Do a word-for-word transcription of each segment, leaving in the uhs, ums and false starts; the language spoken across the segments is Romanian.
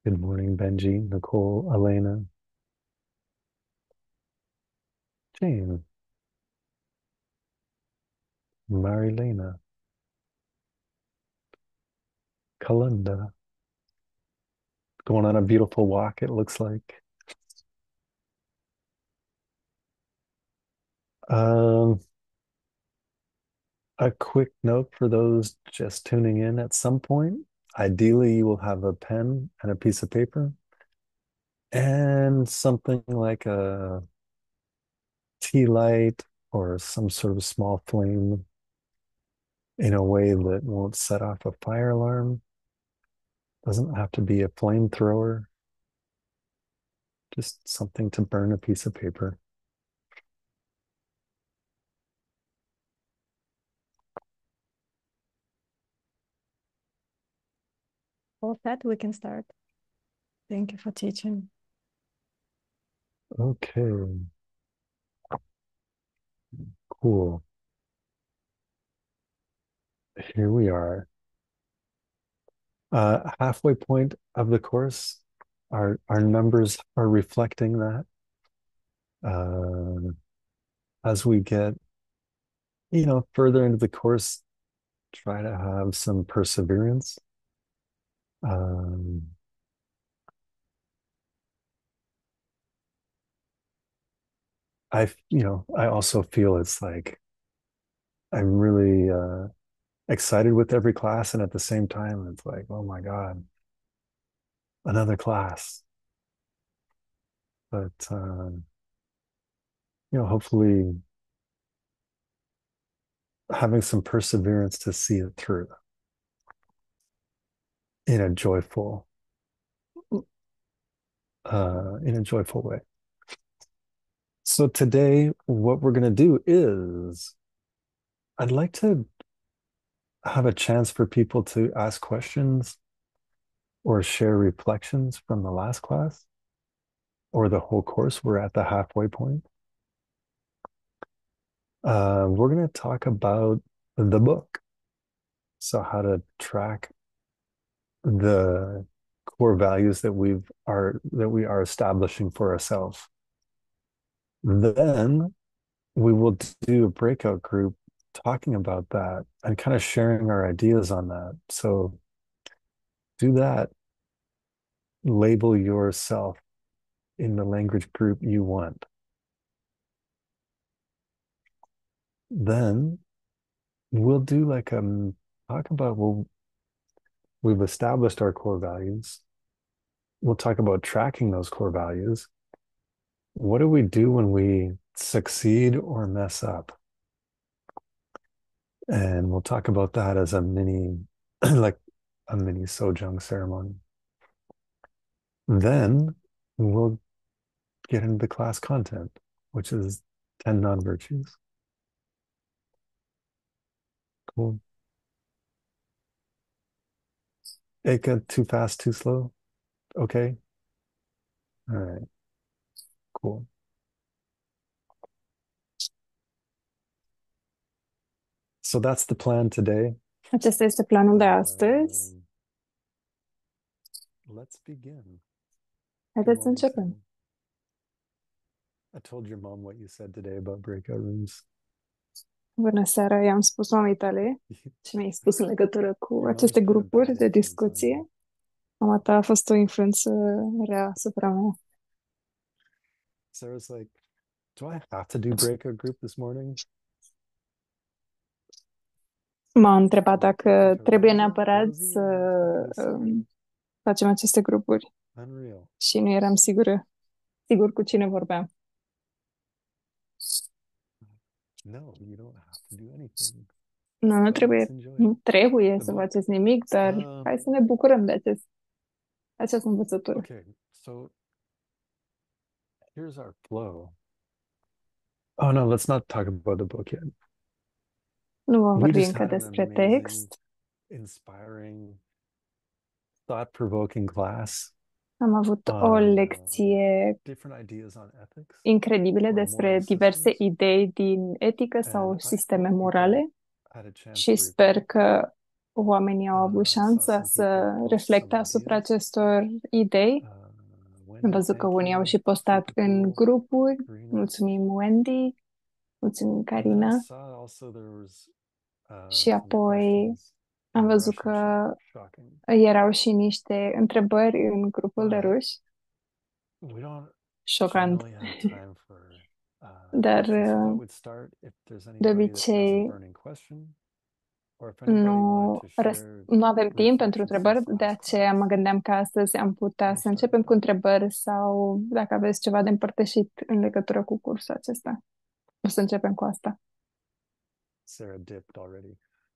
Good morning, Benji, Nicole, Elena, Jane, Marilena, Kalunda. Going on a beautiful walk, it looks like. Um, a quick note for those just tuning in at some point. Ideally, you will have a pen and a piece of paper and something like a tea light or some sort of small flame in a way that won't set off a fire alarm. Doesn't have to be a flamethrower, just something to burn a piece of paper. All set, we can start. Thank you for teaching. Okay, cool. Here we are. Uh, halfway point of the course. Our our numbers are reflecting that. Uh, as we get, you know, further into the course, try to have some perseverance. Um, I, you know, I also feel it's like I'm really uh, excited with every class, and at the same time, it's like, oh my God, another class. But uh, you know, hopefully having some perseverance to see it through in a joyful, uh, in a joyful way. So today, what we're going to do is I'd like to have a chance for people to ask questions or share reflections from the last class or the whole course. We're at the halfway point. Uh, we're going to talk about the book. So how to track the core values that we've are that we are establishing for ourselves. Then we will do a breakout group talking about that and kind of sharing our ideas on that. So do that, label yourself in the language group you want. Then we'll do like um talk about well, we've established our core values. We'll talk about tracking those core values. What do we do when we succeed or mess up? And we'll talk about that as a mini, like a mini Sojung ceremony. Then we'll get into the class content, which is ten non-virtues. Cool. Eka, too fast, too slow. Okay. All right. Cool. So that's the plan today. Acesta este planul de astăzi. Um, let's begin. Good Haideți să morning, începem. Sam. I told your mom what you said today about breakout rooms. Bună seara, i-am spus mamei tale ce mi-ai spus în legătură cu Your mom's aceste been a grupuri bad de influence on me. discuție. Mama ta a fost o influență rea asupra mea. Sarah's like, do I have to do breakout group this morning? M-a întrebat Am like talking dacă to trebuie Rosie, neapărat Rosie, să and then talking to Sarah. um, facem aceste grupuri Unreal. și nu eram sigură, sigur cu cine vorbeam. No, you don't have to do anything. Nu, nu But let's trebuie, enjoy nu trebuie the să book. faceți nimic, dar Uh, hai să ne bucurăm de acest, această învățătură. okay, so here's our flow. Oh no, let's not talk about the book yet. Nu vom We vorbi just încă had an despre amazing, text. inspiring, thought-provoking class Am avut o on uh, lecție different ideas on ethics incredibile or despre moral diverse systems, idei din etică and sau I sisteme hope people morale had a chance și to sper reflect că oamenii au avut Uh, I saw șansa some people să post reflecte some asupra ideas. acestor idei. Uh, Am Wendy, văzut că thank unii au you. și postat Super în cool. grupuri. Karina. Mulțumim, Wendy. Mulțumim, And then I Carina. saw also there was uh, Și some apoi questions am in văzut Russian că chat. Shocking. erau și niște întrebări în grupul de But ruși. we don't Șocant. generally have time for uh, Dar questions. So I thought uh, we'd start if there's de anybody that has a obicei burning question or if anybody wanted nu, to răs- share nu avem timp pentru reflections întrebări, since de last aceea mă class. gândeam că astăzi am putea Let me să start with începem cu that. întrebări sau dacă aveți ceva de împărtășit în legătură cu cursul acesta. O să începem cu asta. Sarah dipped already.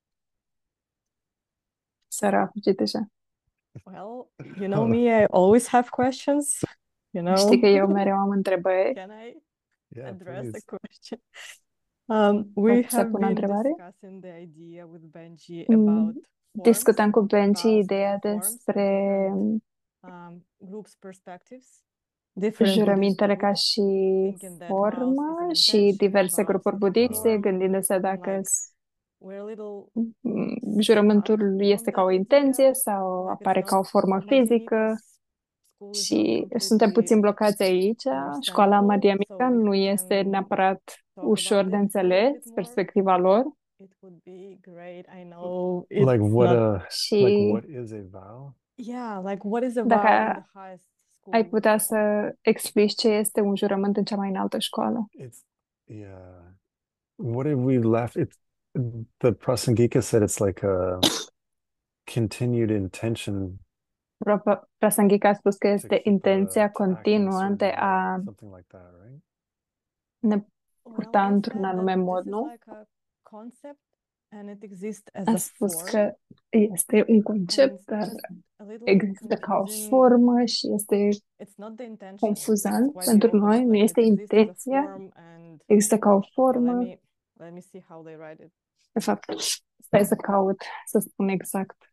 Sara a fugit deja. Well, you know me, I always have questions, you know. Știi că eu mereu am întrebări. Can I Yeah, address please. a question? Um, we Pot să have pun o been întrebare? discussing the idea with Benji Mm, about forms, Discutăm cu Benji about ideea forms and despre different um, groups' perspectives, different Buddhist jurămintele ca groups și thinking that vows is formă an și intention, diverse vows grupuri is a budiste, form, gândindu-se and dacă like s- we're a little mm, stuck jurământul on este ca that o idea, intenție sau like it's apare not ca o formă fizică. Madhyamika's school is not Și suntem completely puțin blocați aici. Școala understandable, so Madhyamika if nu we este can neapărat talk ușor about de it a little bit înțeles, more, perspectiva lor. it would be great. I know Like it's what not, a like Și what is a vow? yeah, like what is a dacă vow in the highest ai school? putea să explici ce este un jurământ în cea mai înaltă școală. It's yeah. What have we left? It's the Prasangika said it's like a continued intention Prop- Prasangika a spus că to este keep uh, intenția to act in a continuă de certain way, a something like that, right? ne Well, purta he într-un said anume that mod, this is nu? like a concept and it exists as A a spus form, că este un and concept, it's dar just a little există ca o confusing. formă și este It's not the intention, it's confuzant quite the pentru noi, opposite. nu Like it este exists as a intenția, form and există ca o so let formă. me let me see how they write it. De fapt, stai să caut, să spun exact.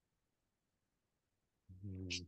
Hmm.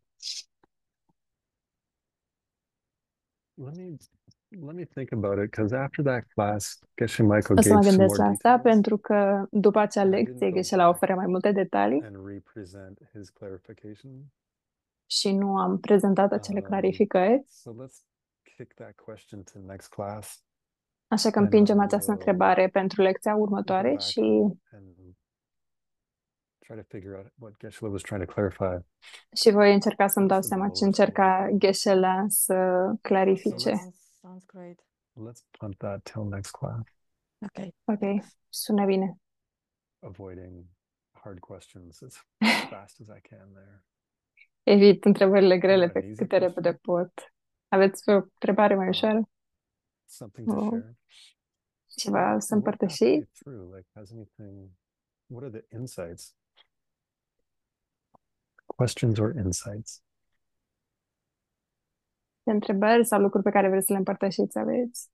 Let me let me think about it because after that class, Geshe Michael O să mă gave some gândesc more la asta details, pentru că după acea and I didn't lecție go Geshe-la back oferă mai multe detalii and represent his clarification. și nu am prezentat acele Um, clarificări, so let's kick that question to next class, așa că and I împingem această will întrebare pentru lecția go următoare back și, and try to figure out what Geshe was trying to clarify. și voi încerca să-mi dau That's the seama goal ce of today's încerca class. Geshe-la să So clarifice. let's Sounds sounds great. let's punt that till next class, Okay. Ok, sună bine. avoiding hard questions as fast as I can there. Evit întrebările grele What, an pe easy cât de repede question? pot. Aveți o întrebare mai Uh, ușoară? something to O share? ceva să Work that way împărtășiți? through. Like, has anything? What are the insights? Questions or insights? De întrebări sau lucruri pe care vreți să le împărtășiți aveți?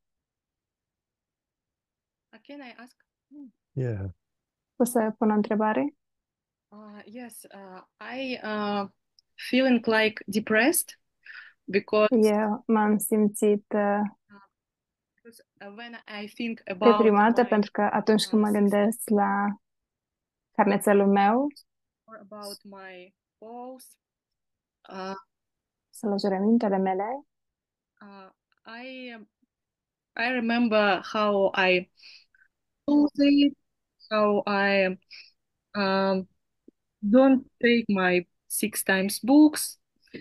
Uh, Can I ask? Yeah. O să pun o întrebare? Uh, yes, uh, I uh, feeling like depressed because, Eu m-am simțit uh, because uh, when I think about deprimată my pentru că atunci când uh, mă six gândesc la carnețelul meu or about my goals, uh, sau la jurămintele mele, uh, I I remember how I chose it, how I um, don't take my six times books.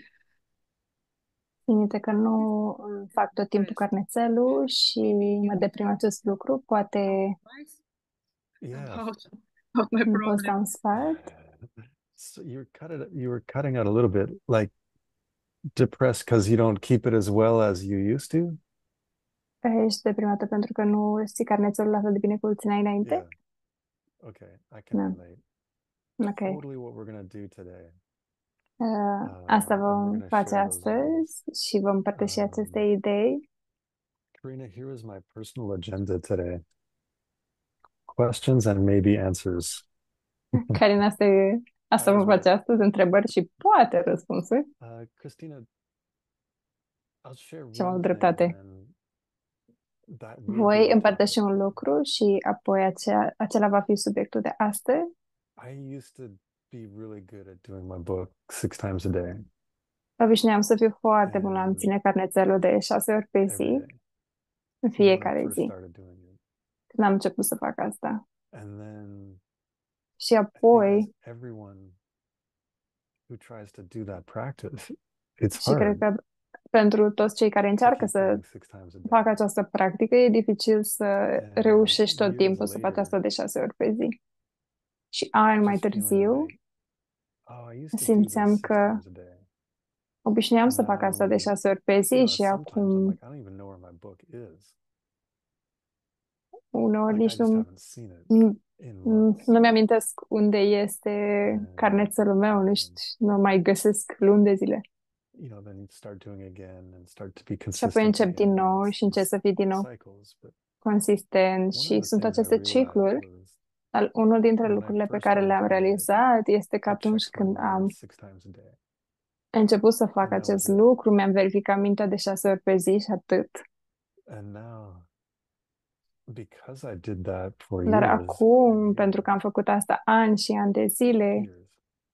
țin minte că nu îmi fac tot timpul carnețelul și mă deprim acest lucru. Poate Advice Yeah. about, about my îmi poți da problem. un sfat? So you're cut it, you were cutting out a little bit, like depressed because you don't keep it as well as you used to. Că ești deprimată pentru că nu ții carnețelul la fel de bine cum îl țineai înainte? Yeah. Okay, I can Da. relate. Ok. Totally what we're gonna do today. Uh, Uh, asta and we're vom gonna face share those ideas. astăzi și vom împărtăși aceste Um, idei. Karina, here is my personal agenda today. Questions and maybe answers. Carina, asta, e, asta That vom is face what. astăzi, întrebări și poate răspunsuri. Uh, Christina, I'll share Și am one avut thing and dreptate. then that will be Voi the împărtăși topic un today. lucru și apoi acea, acela va fi subiectul de astăzi. I used to be really good at doing my book six times a day Obișnuiam să fiu foarte bună la and ține carnețelul de șase ori pe every zi, day în when I fiecare first zi, started doing it. când am început să fac asta. And then Și I think as apoi, everyone who tries to do that practice, it's și cred hard că pentru toți cei care to încearcă keep să going six times a facă day. această practică, e dificil să And reușești tot years timpul să faci later, asta de șase ori pe zi. Și ani mai just feeling târziu, like, oh, I used to do simțeam this six că times a day. obișnuiam să fac asta de Now, șase ori pe zi you know, și sometimes I'm acum like, I don't even know where my book is. uneori Like, I nici just nu, haven't seen it nu, in nu months. mi-amintesc unde este And, carnețelul meu, nu um, știu, nu mai găsesc luni de zile. you know, then you start doing again and start to be Și apoi consistent încep din again. nou It's și încep these să fii din nou cycles. But consistent one și of the sunt things I aceste realized cicluri. was Dar unul dintre when I lucrurile pe first care started le-am doing it, realizat este că I atunci checked my când am mind six times a day, început să fac and that was acest it. lucru, mi-am verificat mintea de șase ori pe zi și atât. And now, because I did that for Dar years acum, and pentru că am years, făcut asta ani și ani de zile, years,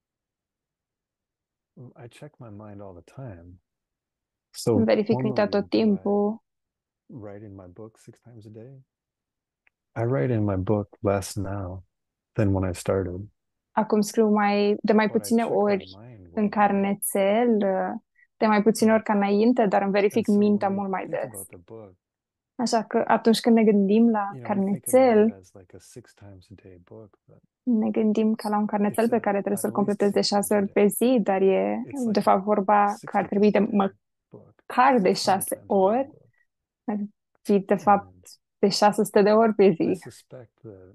I check my mind all the time. So îmi verific mintea formerly, tot did I timpul. write in my book six times a day? I write in my book less now than when I started, Acum scriu mai, de mai but I puține check my ori mind în way more. carnețel, de mai puține ori ca înainte, dar îmi And verific so mintea when we mult mai think des. about the book, Așa că atunci când ne gândim la you know, we think about it carnețel, as like a six times a day book, but ne gândim ca la un it's carnețel pe a, care trebuie at să-l least completezi de six times șase a ori day. pe zi, dar e It's de like fapt a vorba că ar trebui sixty de times a day book, măcar de six hundred șase times a day ori, book. ar fi de fapt And de șase sute de ori pe I zi. suspect that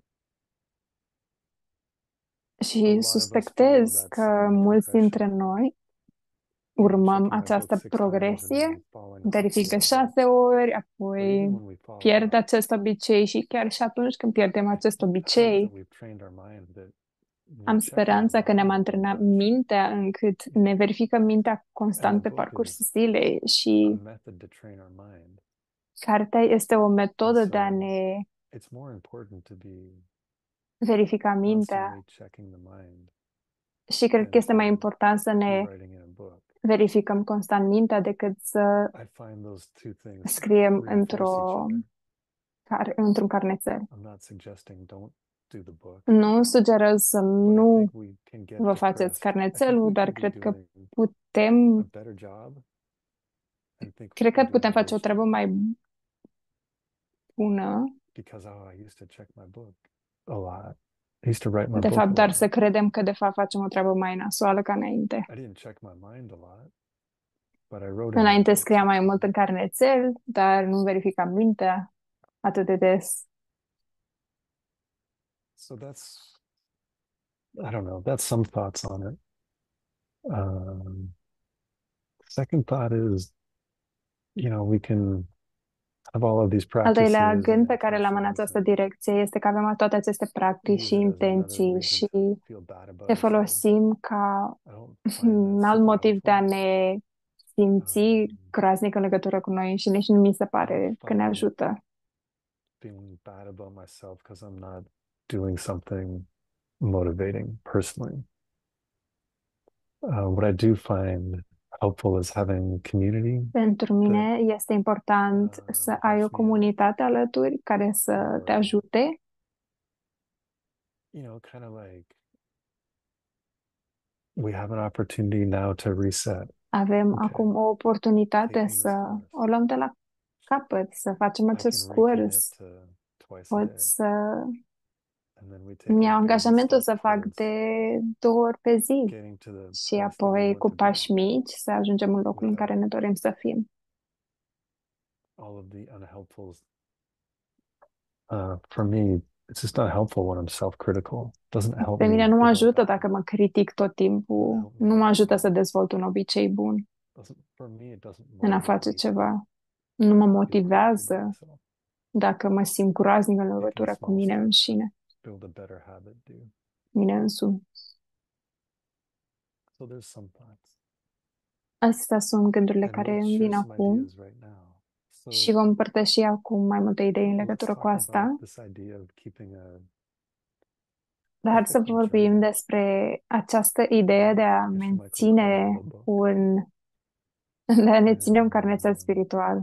a Și lot of us follow suspectez that că steep mulți dintre progression. noi You know, urmăm checking my book această six times and progresie, then falling off a verific de little bit. șase ori, But even apoi when we fall pierd off, acest obicei și chiar și atunci când pierdem I acest hope obicei, that we've trained our mind that we're am checking our speranța că ne-am mind a little antrenat bit. mintea încât You ne know, verifică mintea and the constant pe book parcursul is zilei a și method to train our mind. cartea este o And metodă de a so ne it's more important to be verifica mintea constantly checking the mind și cred că than este mai to important să be ne writing in a book. verificăm constant mintea decât să I find those two things scriem reinforce într-o, each other. car, într-un carnețel. I'm not suggesting don't do the book, Nu sugerez să but I nu think we can get vă faceți depressed. I think carnețelul, we dar can be cred că doing a putem, better job and think cred we're că doing putem a face good o treabă job mai bună, because oh, I used to check my book a lot. I used to write my de book a fapt, dar lot. să credem că de fapt facem o treabă mai nasoală ca înainte. I didn't check my mind a lot, but I wrote in my Înainte book scriam mai six mult în times. carnețel, dar nu verificam mintea atât de des. So that's, I don't know, that's some thoughts on it. Um, second thought is, you know, we can have all of these Al doilea practices gând and pe care l-am în intentions această and direcție este că avem toate aceste practici și use it as another intenții reason și to feel bad about le ourselves. folosim ca I don't find un that alt super motiv de a helpful. ne simți Um, groaznic în legătură cu noi și nici nu mi se I don't pare că ne find ajută. feeling bad about myself because I'm not doing something motivating personally. Uh, what I do find helpful is having community Pentru mine este important uh, să ai o helps me out, comunitate alături care să te or ajute, you know, kind of like we have an opportunity now to reset. avem Okay, acum o oportunitate taking this să course, o luăm de la capăt, să facem I acest can recommit curs. to twice a Pot day, să and then we take îmi a iau baby angajamentul step să fac towards de două ori pe zi getting to the și place that we apoi want cu to be pași mici să ajungem în locul în care without ne dorim să fim. all of the unhelpful. Uh, for me, it's just not helpful when I'm self-critical. Doesn't help Pe me mine nu mă develop ajută habits. dacă mă critic tot timpul, Doesn't help me nu mă ajută motivate să me. dezvolt un obicei bun Doesn't for me it doesn't în a motivate face me to ceva. Nu mă feel crappy about motivează myself. dacă mă simt groaznic în Taking legătură cu small mine steps înșine, build a better habit, do. mine însumi. So there's some thoughts. Astea sunt gândurile And care we'll îmi share vin some acum ideas right now. So și vom împărtăși acum mai multe idei în let's legătură cu talk asta. about this idea of keeping a Dar să ethical vorbim journey. despre această idee de a Issue Michael Cohen menține little book. un, de a ne ține un And carnețel um, spiritual,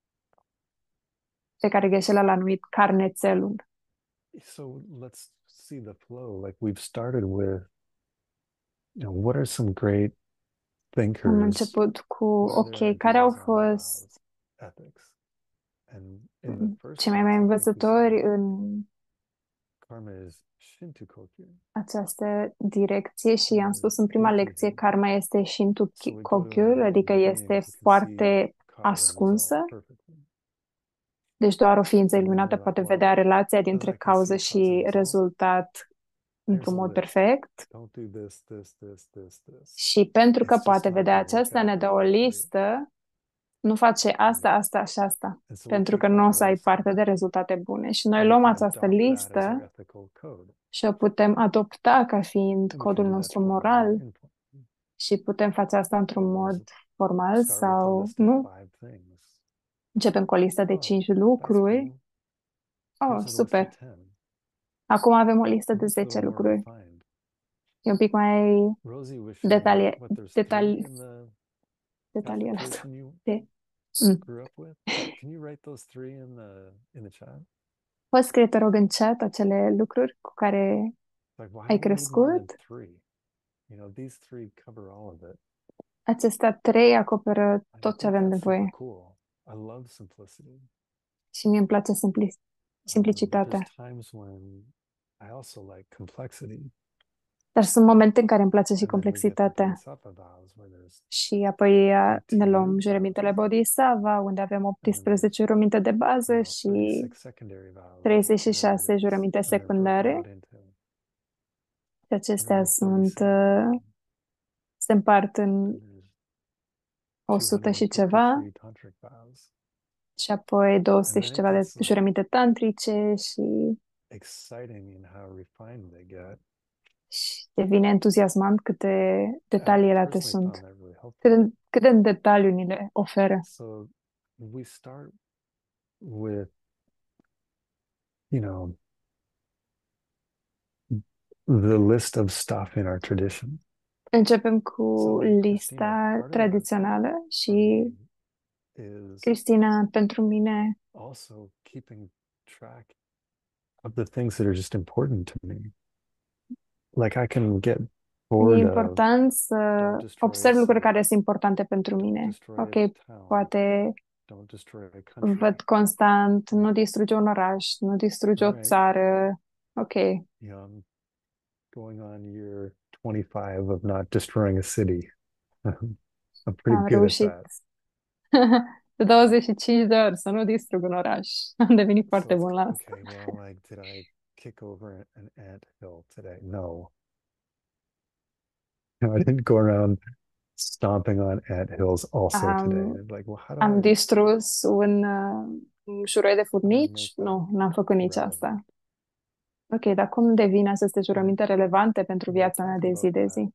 pe care Geshe-la l-a numit carnețelul. so let's see the flow. Like we've started with, you know, what are some great Am thinkers început cu, what are their ok, care au ideas on fost vows, ethics? And in the first cei mai mari class, I think we învățători said în karma is Shinto-kokyu. această direcție și am And spus în prima lecție, deeply, karma este so we go to Shinto-kokyu, a adică being este who can see foarte cause and ascunsă, result perfectly. deci doar o ființă And then iluminată we're like, poate well, vedea relația because dintre I can cauză see cause and și result, rezultat here's într-un a mod list. perfect. Don't do this, this, this, this, this. Și pentru că It's just poate not vedea going to work aceasta, out ne the dă o way for you. listă, nu face asta, asta și asta, And so we pentru take că nu o that să ai list parte de rezultate bune. Și noi and we luăm can această adopt that as our listă ethical code. și o putem adopta ca fiind And we can codul do that nostru formally or moral informally. și putem face asta într-un So mod is formal start with a sau list of nu. five things. Începem cu o listă de Oh, cinci that's lucruri. cool. Oh, Here's a list of super! ten. Acum avem o listă de It's a zece little more lucruri. refined. E un pic mai Rosie was sharing detalie, what there's three detali, in the detaliat. application you De. Mm. grew up with. Can you write those three in the in the chat? Poți scrie, te rog, în chat acele lucruri cu care Like, why ai do we need more than crescut? three? You know, these three cover all of it. Acestea trei acoperă And I tot ce think avem that's super nevoie. cool. I love simplicity. Și mie îmi place simpli- Um, but simplicitatea. there's times when I also like complexity. Dar sunt momente în care îmi place și And then we get the complexitatea. Bodhisattva vows where there's Și apoi a, ne eighteen luăm root jurămintele vows. Bodhisattva, unde avem And then there's, optsprezece jurăminte de I bază don't know, și thirty-six secondary vows treizeci și or whatever șase it is. jurăminte And they're broken secundare. out into, Și and acestea then there's sunt, thirty-seven. uh, se împart în And there's o sută și ceva, two hundred fifty-three tantric vows. și apoi două sute And și then it ceva de gets like jurăminte tantrice și, exciting in how refined they get. și devine entuziasmant cât de I detaliate personally found sunt, that really cât helpful. de, cât de în detaliu ni le oferă. So we start with, you know, the list of stuff in our tradition. Începem cu So like Christina, lista part of that tradițională for și me is Cristina, pentru mine, also keeping track of the things that are just important to me. Like I can get e bored of important să don't destroy a observ lucruri city, care sunt importante pentru don't mine. destroy Ok, a town, poate don't destroy a văd country. constant, nu distruge un oraș, nu distruge o All right, țară. Ok, you know, I'm going on year twenty-five of not destroying a city. I'm pretty am good at reușit that. de douăzeci și cinci de ori să nu distrug un oraș. Am devenit So foarte it's bun la asta. okay. Well, like, did I kick over an ant hill today? No. No, I didn't go around stomping on ant hills also today. Am, And like, well, how do am I distrus un, uh, un șuroi de how do I make furnici? that Nu, n-am făcut nici relevant? asta. Ok, dar cum devin aceste And jurăminte relevante pentru we'll viața mea talk de zi about de that, zi?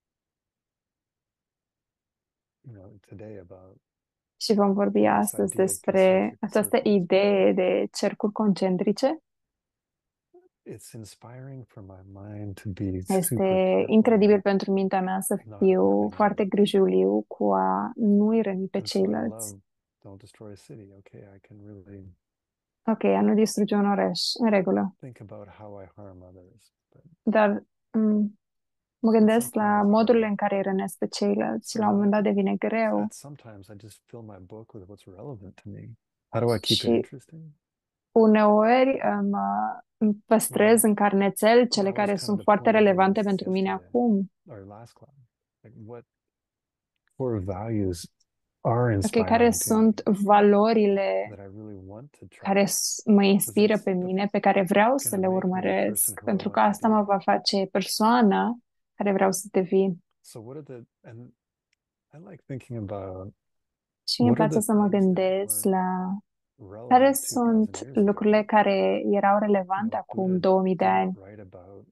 you know, today about Și vom vorbi this astăzi idea of despre concentric această circles. idee de cercuri concentrice. It's inspiring for my mind to be Este super careful incredibil pentru mintea mea să not fiu hurting foarte others. grijuliu cu a nu-i răni pe And so I ceilalți. love don't destroy a city. Okay, I can really Ok, a nu distruge un oraș, în regulă. think about how I harm others. But Dar m, mă at some gândesc la point it's modurile hard. în care îi rănesc pe ceilalți și So la un moment I, dat devine greu. at sometimes I just fill my book with what's relevant to me. How do I keep it Și interesting? uneori îmi, îmi păstrez Well, în carnețel cele that was care kind sunt of the foarte point of the relevante lists pentru mine yesterday acum. or last class. Like what core values are Ok, care inspiring to me sunt valorile that I really want to care track s- mă because inspiră it's pe the, mine, pe care vreau să gonna le make me the person urmăresc, who I pentru că want to asta mă be. va face persoana care vreau să devin. So what are the and I like thinking about Și mie îmi what are place the să mă things that gândesc weren't la care relevant two thousand sunt years ago. lucrurile care erau You relevante know, acum Buddha două mii de didn't ani. write about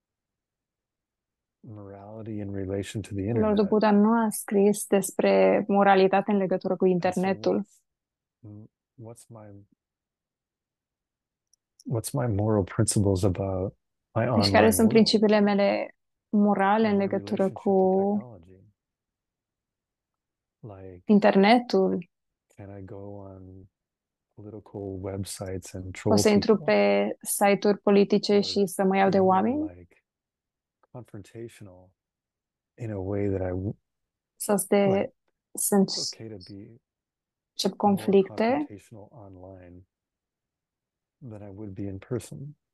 morality in relation to the Lord internet. Buddha nu a scris despre moralitate în legătură cu And so internetul. what's what's my what's my moral principles about my Deci care online sunt world principiile mele morale and în my legătură cu relationship to technology. Like, internetul? can I go on political websites and O troll să intru people? pe site-uri politice Or și să mă iau de be more oameni? like confrontational in a way that I w- Sau să, de, like să it's okay to be încep more conflicte? confrontational online than I would be in person.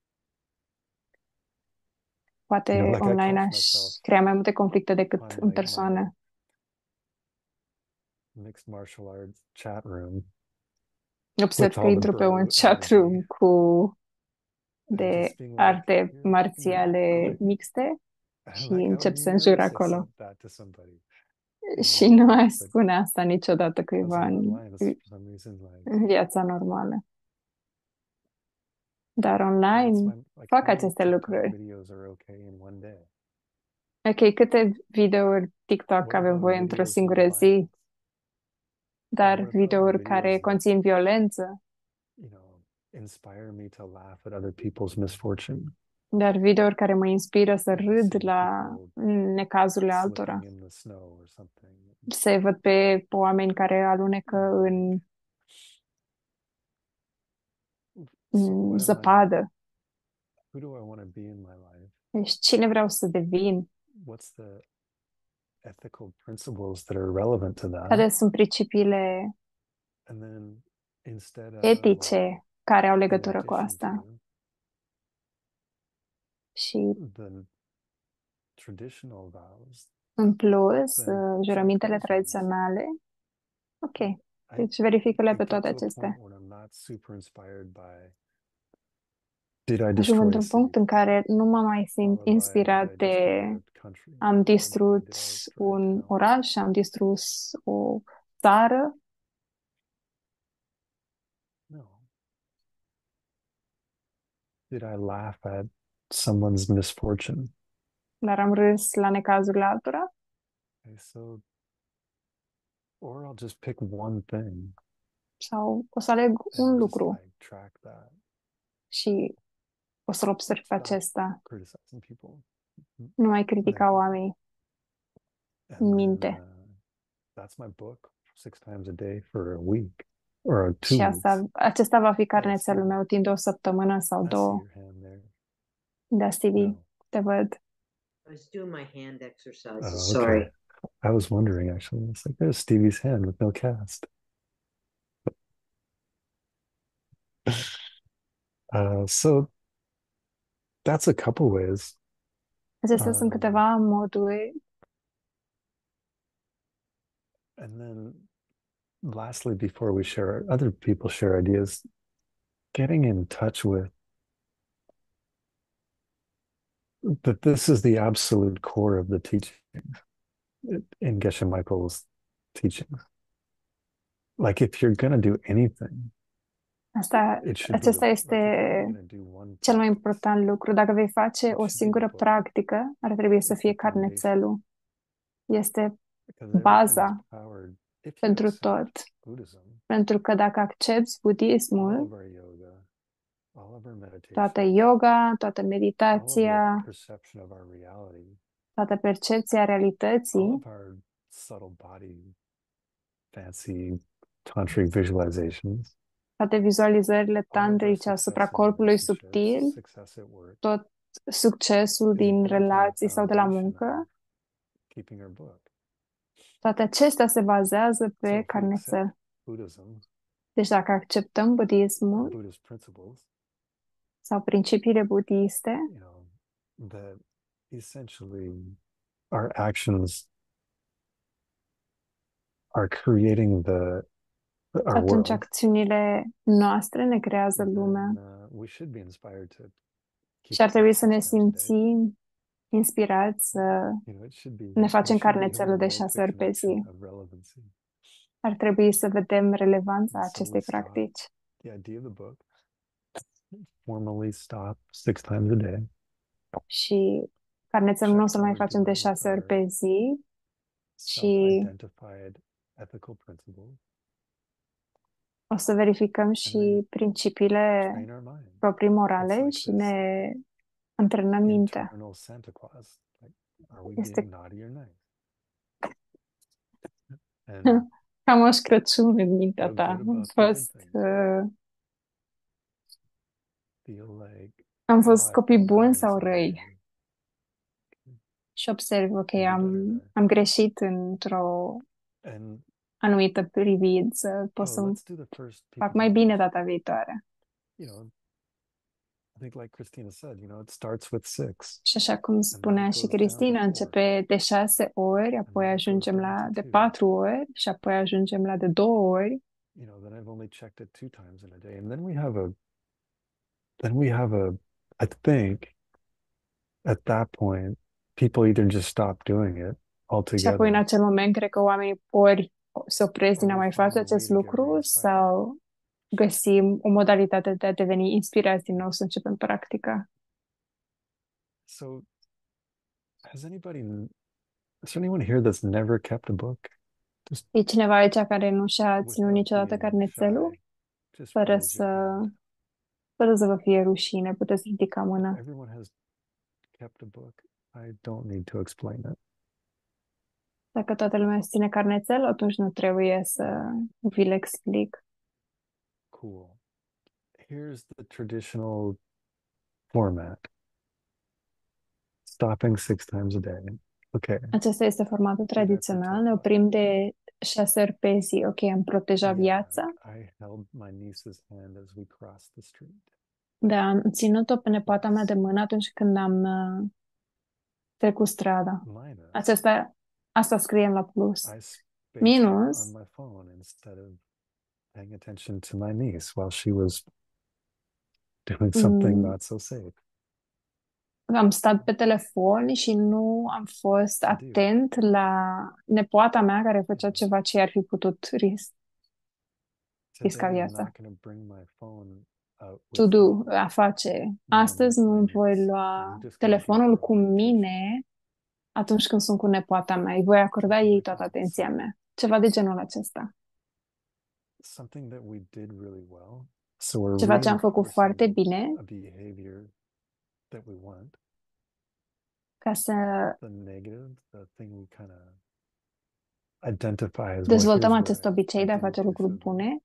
You know, Poate like I online catch aș myself crea mai multe conflicte decât on în like my persoană. mixed martial arts chat room Observ with că all the intru pe un bro chat room energy cu and de just being like, arte you're you're marțiale great. mixte And și like I încep would să înjur never say acolo. some, that to somebody in Și real nu life, aș but spune asta niciodată I was cuiva like în, online for some reason like în viața normală. Dar and it's online my like fac how many aceste TikTok lucruri. videos are okay in one day? Ok, câte videouri TikTok What avem about voie într-o videos with singură zi, violence? Or dar what about videouri care videos that, conțin violență, you know, inspire me to laugh at other people's misfortune? dar videouri care mă inspiră să You know, râd seeing la people necazurile slipping altora. in the snow or something. Să văd pe oameni care alunecă You know, în like, so în what am I, zăpadă. who do I want to be in my life? Deci cine vreau să devin? What's the ethical principles that are relevant to Care that? sunt principiile And then instead of like etice care au in legătură cu addition asta? to Și the traditional vows, în plus, then uh, check jurămintele those ones. tradiționale. Ok, I deci verifică-le it pe get toate to a point acestea. when I'm not super inspired by did I Ajung destroy a într-un punct city, în care nu mă mai simt followed by did inspirat I de destroy a country, am followed by distrus did I destroy a un town? oraș, am distrus o țară. No. Did I laugh at someone's misfortune? Dar am râs la necazurile altora? Okay, so or I'll just pick one thing Sau o să aleg un and just lucru like track that. și o să-l observ pe Stop acesta. criticizing people. Nu mai critica oamenii And în then minte. uh, that's my book six times a day for a week or two Și asta, weeks. acesta va fi Oh, I see carnețelul you. meu timp de o săptămână sau I see două. your hand there. Da, Stevie, No. te văd. I was doing my hand exercises. Oh, Sorry. okay. I was wondering actually. It's like there's Stevie's hand with no cast. Uh, so that's a couple ways. Acestea sunt Um, câteva moduri. and then lastly, before we share, other people share ideas, getting in touch with that this is the absolute core of the teaching in Geshe Michael's teachings. Like if you're going to do anything, Asta, it should be acesta like este if you're going to do one cel mai practice, important lucru. Dacă vei face it o should be the singură book. practică, ar trebui să It's fie the foundation. carnețelul. Este Because everything is baza powered. If you pentru accept tot. Buddhism, Pentru că dacă accepti all budismul, of our yoga, all of our toată meditation, yoga, toată all of the meditația, perception of our reality, toată percepția all realității, of our subtle body, fancy tantric visualizations, toate vizualizările all of our tantrice success asupra in corpului relationships, subtil, success at work, tot succesul is din built on the relații sau de la foundation muncă, of keeping our book. toate acestea se bazează So pe if we carnețel. accept Buddhism Deci dacă acceptăm or budismul Buddhist principles, sau principiile budiste, you know, that essentially our actions are creating the our atunci world, acțiunile noastre ne creează lumea then uh, we should be inspired to keep și ar it trebui like să ne six times a day. simțim inspirați să You know, it should be ne we facem should be carnețelul able de to make șase the ori pe zi. connection of relevancy. Ar trebui să vedem relevanța And so we acestei stop practici. the idea of the book, formally stop six times a day, Și carnețelul nu o check să-l how mai we're facem de doing with șase ori our pe zi și self-identified ethical principles, o să verificăm and then și principiile train our mind. proprii It's morale like și this ne antrenamente. internal Santa Claus. Like, are we Este being naughty or nice? And ca Moș Crăciun în mintea feel ta. good Am about the good fost, things. uh, Feel like, am oh, fost I copii felt buni nice sau and răi? then Și observ, ok, maybe am, better there. am greșit într-o And anumită privință. Pot oh, să let's do the first fac people mai bine moves. data viitoare. You know, I think like Christina said, you know, it starts with six Și așa cum and then spunea it și goes down to Cristina, four începe de șase ori, and apoi then it goes ajungem down la to de two. patru ori și apoi ajungem la de două ori. You know, then I've only checked it two times in a day. And then we have a, then we have a, I think at that point, people either just stop doing it Și apoi în altogether acel moment cred că oamenii ori se opresc din or a we mai find face a way acest to get lucru re-inspired. sau găsim o modalitate de a deveni inspirați din nou să începem practica. So has anybody, is there anyone here that's never kept a book? Just E cineva aici care nu și-a ținut without niciodată being carnețelul? shy, just Fără raise your să, hand. fără să vă fie rușine, puteți ridica If mâna. everyone has kept a book, I don't need to explain it. Dacă toată lumea își ține carnețel, atunci nu trebuie să vi-l explic. Cool. Here's the traditional format. Stopping six times a day. Okay. Acesta este formatul Did I tradițional. protect Ne life? oprim de șase ori pe zi. Ok, am protejat Yeah, viața. I held my niece's hand as we crossed the street. Da, am ținut-o pe nepoata mea de mână atunci când am uh, trecut strada. Minus, Acesta, asta scriem la plus. I spaced out Minus, on my phone instead of paying attention to my niece while she was doing something mm, not so safe. am stat pe telefon și nu am fost To do. atent la nepoata mea care făcea ceva ce i-ar fi putut ris- risca Today I'm viața. not going to bring my phone out To with do, me a face. when I'm Astăzi with nu my voi niece. lua I'm just going to give telefonul her cu all my attention. mine atunci când sunt cu nepoata mea. Îi voi acorda Something ei like toată that. atenția So mea. Ceva de genul acesta. something that we did really well. So we're Ceva ce am făcut foarte reinforcing bine a behavior that we want. ca să The negative, the thing we kind of identify as, well, dezvoltăm here's acest where I, obicei I de a didn't face do lucruri so good. bune,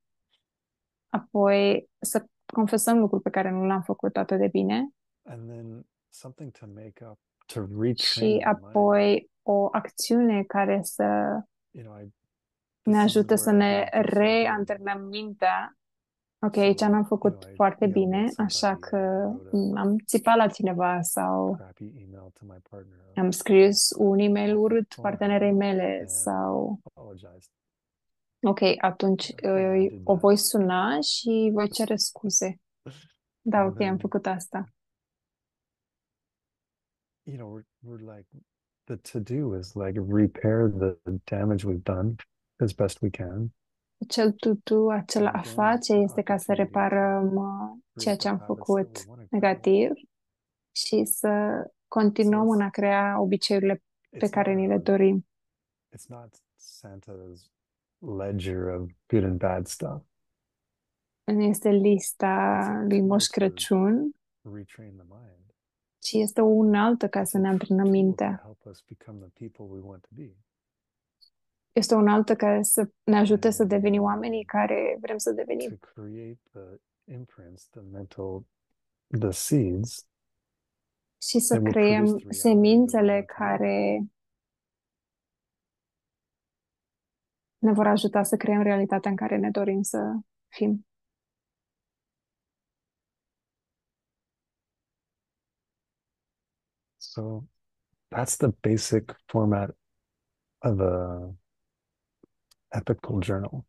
apoi să confesăm lucruri pe care nu le-am făcut atât de bine And then something to make up, to retrain și the mind. apoi o acțiune care să You know, I, ne this is ajute să where I ne didn't do so good. reantrenăm mintea. Ok, So, aici n-am you făcut know, I foarte yelled bine, at așa somebody, că I wrote a am țipat la cineva sau crappy email to my partner, am scris un e-mail I'll urât phone partenerei her mele and sau apologize. ok, atunci Yeah, yeah, I îi- did o that. voi suna și voi cere scuze. Da, And ok, am then, făcut asta. you know, we're, we're like, the to do is like repair the damage we've done as best we can. Cel tutu, acel And a again, face an este ca să opportunity to reparăm uh, ceea create ce the am habits that făcut we want to create. negativ și să continuăm So în it's, a crea obiceiurile pe it's care not ni le a, dorim. it's not Santa's ledger of good and bad stuff. Nu este lista It's a lui tool Moș to Crăciun, retrain the mind. ci este o unealtă ca It's să a ne tr- antrenăm tool to mintea. help us become the people we want to be. Este o unealtă care să ne ajute să devenim oamenii And care vrem să to devenim create the imprints, the mental, the seeds și să that will produce creăm the reality that we semințele want to be. care ne vor ajuta să creăm realitatea în care ne dorim să fim. So that's the basic format of a ethical journal.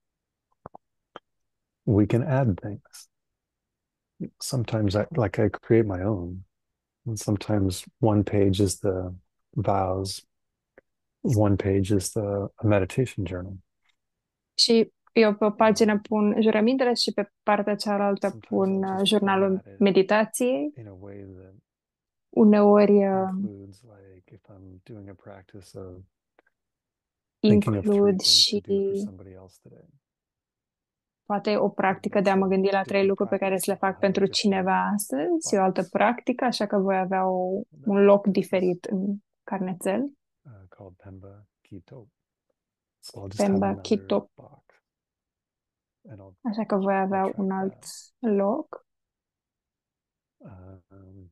We can add things. Sometimes I like I create my own. And sometimes one page is the vows, one page is the a meditation journal. Și eu pe o pagină pun jurămintele și pe partea cealaltă Sometimes pun I'll uh, just jurnalul format it meditației. in a way that Uneori uh, includes, like, if I'm doing a practice of thinking of three includ things to și do for somebody else today. Poate o practică de a mă gândi la trei lucruri pe care să le fac pentru cineva astăzi, e o altă practică, așa că voi avea o, un loc diferit în carnețel. uh, called Pemba Kitop. So I'll just have Pemba another Kitop. box. And I'll, Așa că voi avea track un alt that. loc. Um,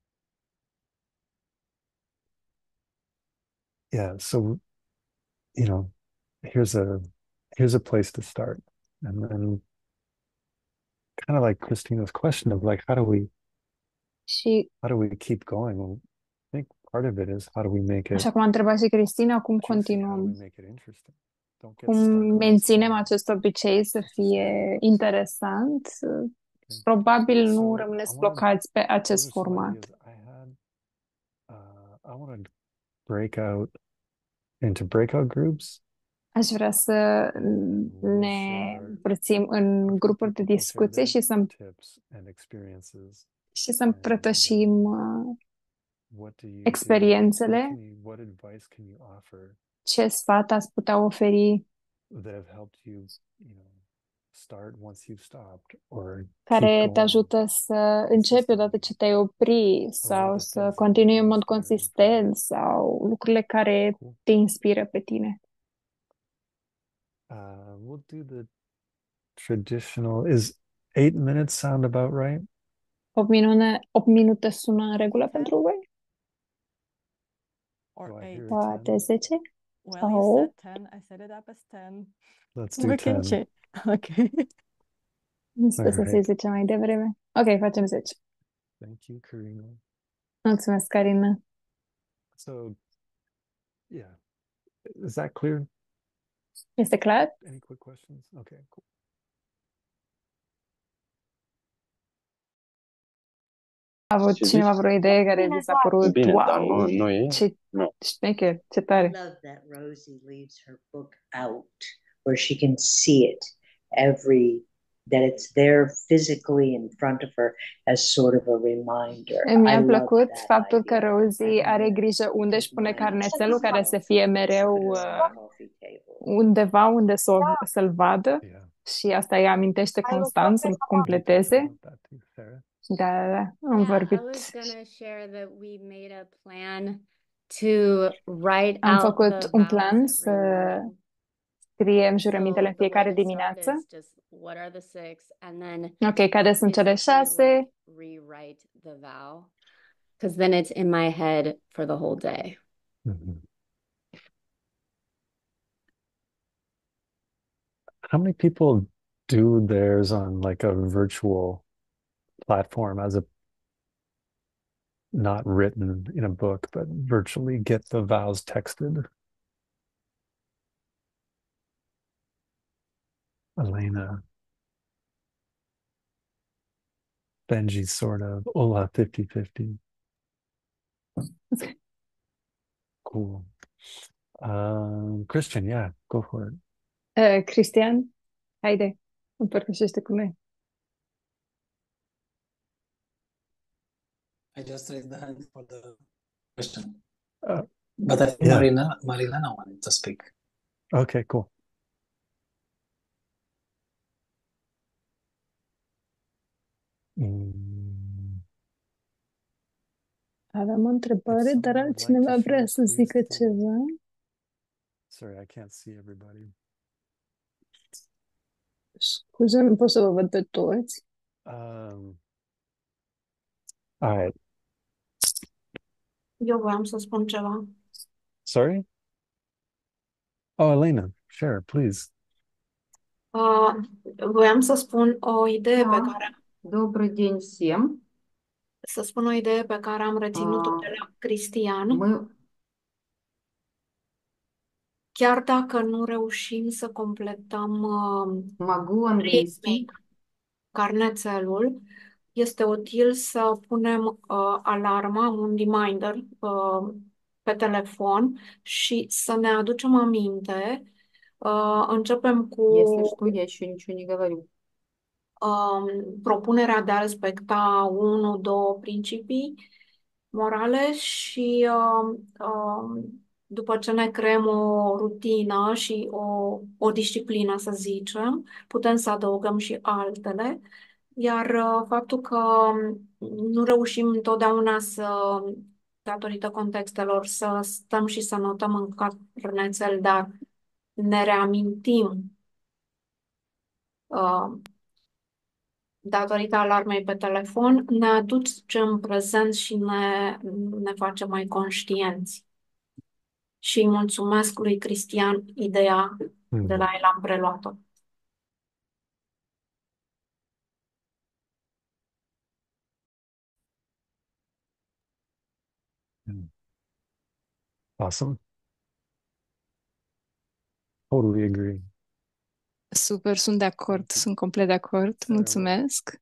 yeah, so you know, here's a here's a place to start. And then kind of like Christina's question of like how do we Și how do we keep going? Well, I think part of it is how do we make it așa cum a întrebat și Cristina, cum juicy? How do we continuăm? make it interesting? Don't get Cum stuck on this menținem format. acest obicei să fie interesant? Okay. Probabil nu So rămâneți I wanna blocați pe acest those are some format. ideas I had. Uh, I want to break out into breakout groups. Aș vrea să We'll ne share împărțim în grupuri de people will share discuție și their să, tips and experiences. și să And împărtășim uh, what do you do? What experiențele, can you, what advice can you offer ce sfat ați putea oferi that have helped you, you know, start once you've stopped or keep care te going ajută să începi odată ce te-ai opri sau să continui în mod consistent sau lucrurile care Cool. te inspiră pe tine. Uh, we'll do the traditional. Is eight minutes sound about right? opt minute, opt minute sună în regulă pentru voi? Or Do I eight. hear Poate ten? zece? Well, you Oh. said ten. I set it up as ten. Let's do We can ten. change. Okay. Nu sper să fie Alright. zece mai devreme. Ok, facem zece. Thank you, Karina. Mulțumesc, Carina. So, yeah, is that clear? Este clar? Any quick questions? Okay, cool. A avut Ce cineva zici? vreo idee care vi s-a părut, Bine, dar wow, nu, nu e. ce Nu. șmecher, ce I tare. love that Rosie leaves her book out where she can see it every, that it's there physically in front of her as sort of a reminder. I Mi-a love plăcut that faptul că idea. I Rosie think are that grijă unde își keep pune mine carnețelul, care să myself fie and mereu put it on uh, the coffee table. undeva unde să o, să-l vadă Yeah. și asta îi amintește constant să-l We talked completeze. about that too, Sarah. Da, da, da, am Yeah, I vorbit. was gonna share that we made a plan to write Am out făcut the un vows plan every să morning. scriem So jurămintele în the way fiecare to start dimineață. is just what are the six, and then Ok, care sunt cele basically șase? like rewrite the vow, because then it's in my head for the whole day. Mhm. How many people do theirs on like a virtual platform as a not written in a book, but virtually get the vows texted? Elena, Benji, sort of. Ola, fifty fifty. Cool. Um, Christian, yeah, go for it. Uh, Cristian, haide, împărtășește cu noi. I just raised the hand for the question. Uh, But I think yeah. Marina, Marilena wanted to speak. Okay, cool. Mm, Aveam o if întrebare, dar someone would like altcineva to vrea share, să please zică do. ceva. Sorry, I can't see everybody. Scuze, nu pot să vă văd pe toți. Um, all right. Eu voiam să spun ceva. Sorry? Oh, Elena, share, please. Uh, voiam să spun o idee pe Да, care, добрый день всем. să spun o idee pe care am reținut-o А, de la Cristian. Мы Chiar dacă nu reușim să completăm uh, могу английский. ritmic carnețelul, este util să punem uh, alarma, un reminder uh, pe telefon și să ne aducem aminte. Uh, începem cu Если что, я еще ничего не говорю. um, propunerea de a respecta unu, două principii morale și um, um, după ce ne creăm o rutină și o, o disciplină, să zicem, putem să adăugăm și altele. Iar uh, faptul că nu reușim întotdeauna să, datorită contextelor, să stăm și să notăm în carnețel, dar ne reamintim uh, datorită alarmei pe telefon, ne aducem prezent și ne, ne facem mai conștienți. Și îi mulțumesc lui Cristian ideea de la Hmm. el am preluat-o. Hmm. Awesome. Totally agree. Super, sunt de acord, sunt complet de acord. Sarah, what? Mulțumesc.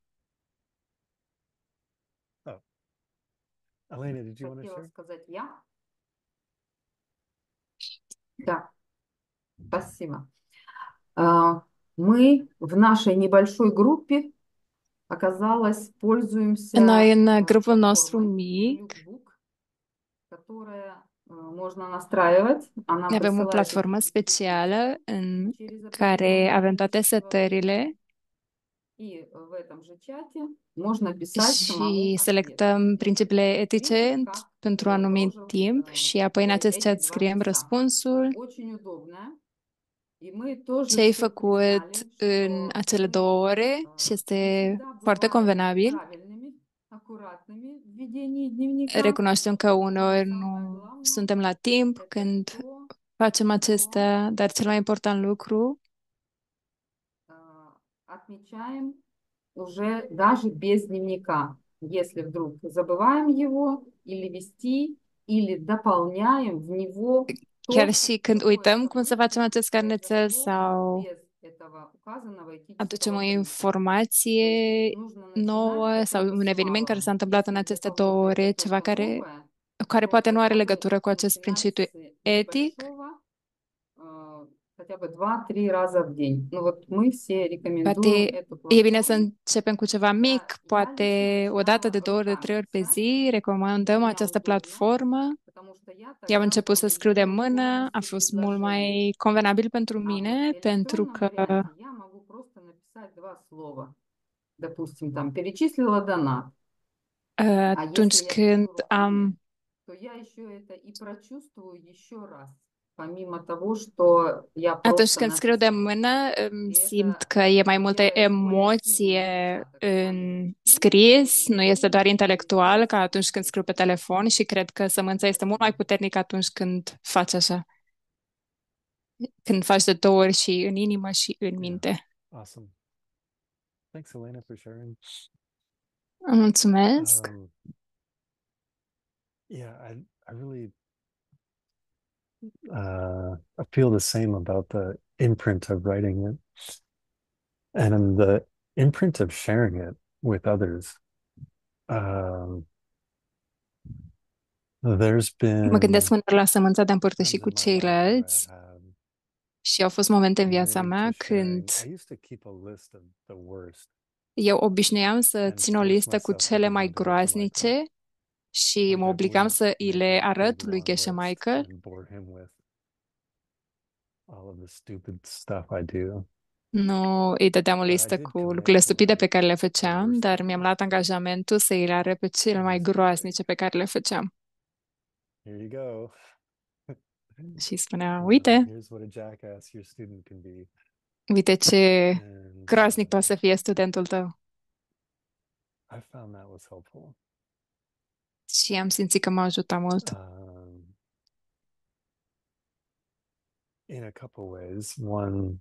Oh, Elena, did you want to Хотела share? сказать я. Да, спасибо. А, Мы в нашей небольшой группе, оказалось, пользуемся Noi în а, grupul nostru платформой mic Flipbook, которая а, можно настраивать. Она avem o присылает platformă эти списки specială în через care определенное avem toate количество времени. setările И в этом же чате можно писать самому și ответы. selectăm principiile etice Видите, ent- как pentru un anumit продолжилось timp э, și apoi în э, acest эти chat два scriem часа. răspunsul, Очень удобно. И мы тоже ce ai все făcut признали, în что acele мы două ore э, și не este всегда foarte бываем convenabil. правильными, аккуратными в ведении дневника. Recunoaștem că Но uneori самое nu главное suntem la timp это când то, facem что acestea, dar cel mai important lucru э, отмечаем уже даже без дневника. Если вдруг забываем его или вести, или дополняем в него chiar то, și când какое uităm cum să facem событие acest carnețel произошло sau без этого указанного aducem этического o принципа. То informație есть нужно начинать nouă с sau какой-то un с eveniment care s-a малого. întâmplat în Если для aceste două кого-то это ore, ceva что-то care, новое, care то poate nu are хотя бы legătură cu acest начинать principiu с etic, небольшого, э, хотя бы два-три раза в день. Ну вот мы все рекомендуем poate эту e bine să платформу. începem cu ceva Хотя mic, я poate лично o dată начинала de două ori, de trei ori pe руками писать, zi, recomandăm для меня această удобно, platformă. потому что я Eu am тогда început să scriu de формулирую mână, a полностью fost mult предложение. mai convenabil pentru А в mine, pentru электронном că варианте я могу просто написать два слова. Допустим, там перечислила донат. uh, А atunci если я când пишу руками, am то я еще это и прочувствую еще раз, помимо того, что я Atunci просто când scriu de написала. mână, îmi И simt это că e mai multă делает более активным emoție отпечаток на în языке, scris, nu este doar мышлении и intelectual ca atunci când действиях. scriu pe telefon și cred că sămânța este mult mai puternică atunci când faci așa, când faci de două ori și în inimă și în Yeah, minte. awesome. Thanks, Elena, for sharing. Mulțumesc! Um, yeah, I I really uh, I feel the same about the imprint of writing it and the imprint of sharing it with others. Um, there's Mă gândesc been uneori la sămânța de a împărtăși times cu in my life where I ceilalți have și au fost momente în viața committed mea to când sharing. I used to keep a list of the worst eu obișnuiam să and țin o force listă cu myself to cele give mai them to the Geshe Michael. groaznice și mă Like I obligam wouldn't să îi make le a arăt big lui long Geshe list Michael and bore him with all of the stupid stuff I do. Nu îi dădeam o But I listă did cu commit lucrurile to stupide pe like care le the făceam, worst dar mi-am things luat angajamentul să îi le arăt pe cele and mai just be like, groaznice pe care le făceam. here you go. Și spunea, Uh, uite, here's what a jackass your student can be. uite ce And groaznic poate uh, să fie studentul tău. I found that was helpful. Și am simțit că m-a ajutat mult. Um, in a couple ways. One,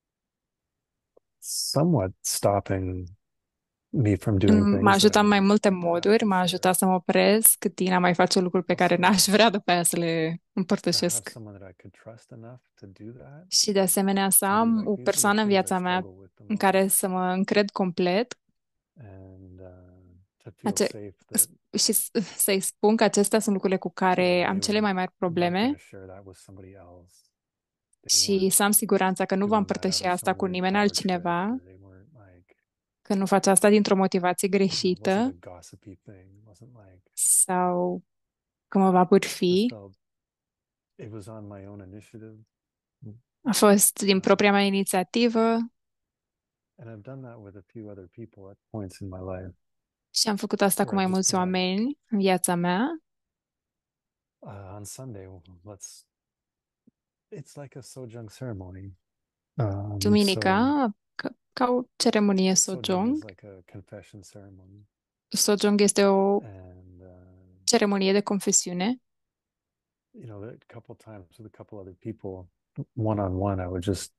somewhat stopping me from doing M- M-a things that ajutat în mai I multe have moduri, to m-a share. ajutat să mă opresc din a mai face lucruri pe care Also, n-aș vrea după aia să le to have împărtășesc. someone that I could trust enough to do that, Și de asemenea să to be am like, o these are the persoană în things I viața mea struggle with the în care most, să mă încred complet and uh, to feel ace- safe that, și s- să-i spun că acestea sunt lucrurile cu you care know, am they cele were mai mari not going probleme to share that with somebody else. They și weren't să am siguranța că nu va doing that împărtăși out of asta some cu weird nimeni power trip, altcineva, or they weren't like, că nu face asta dintr-o motivație you know, it wasn't a greșită gossipy thing. It wasn't like, sau că mă va this bârfi. felt It was on my own initiative, A fost din propria mea inițiativă and I've done that with a few other people at points in my life și am făcut asta cu where mai I've just mulți been like, oameni în viața mea. uh, on Sunday, let's. It's like a sojung ceremony. Um, so Duminica, ca, ca o ceremonie sojung is sojong. like a confession ceremony, Sojong este o and uh, ceremonie de confesiune you know, a couple times with a couple other people, one on one, I would just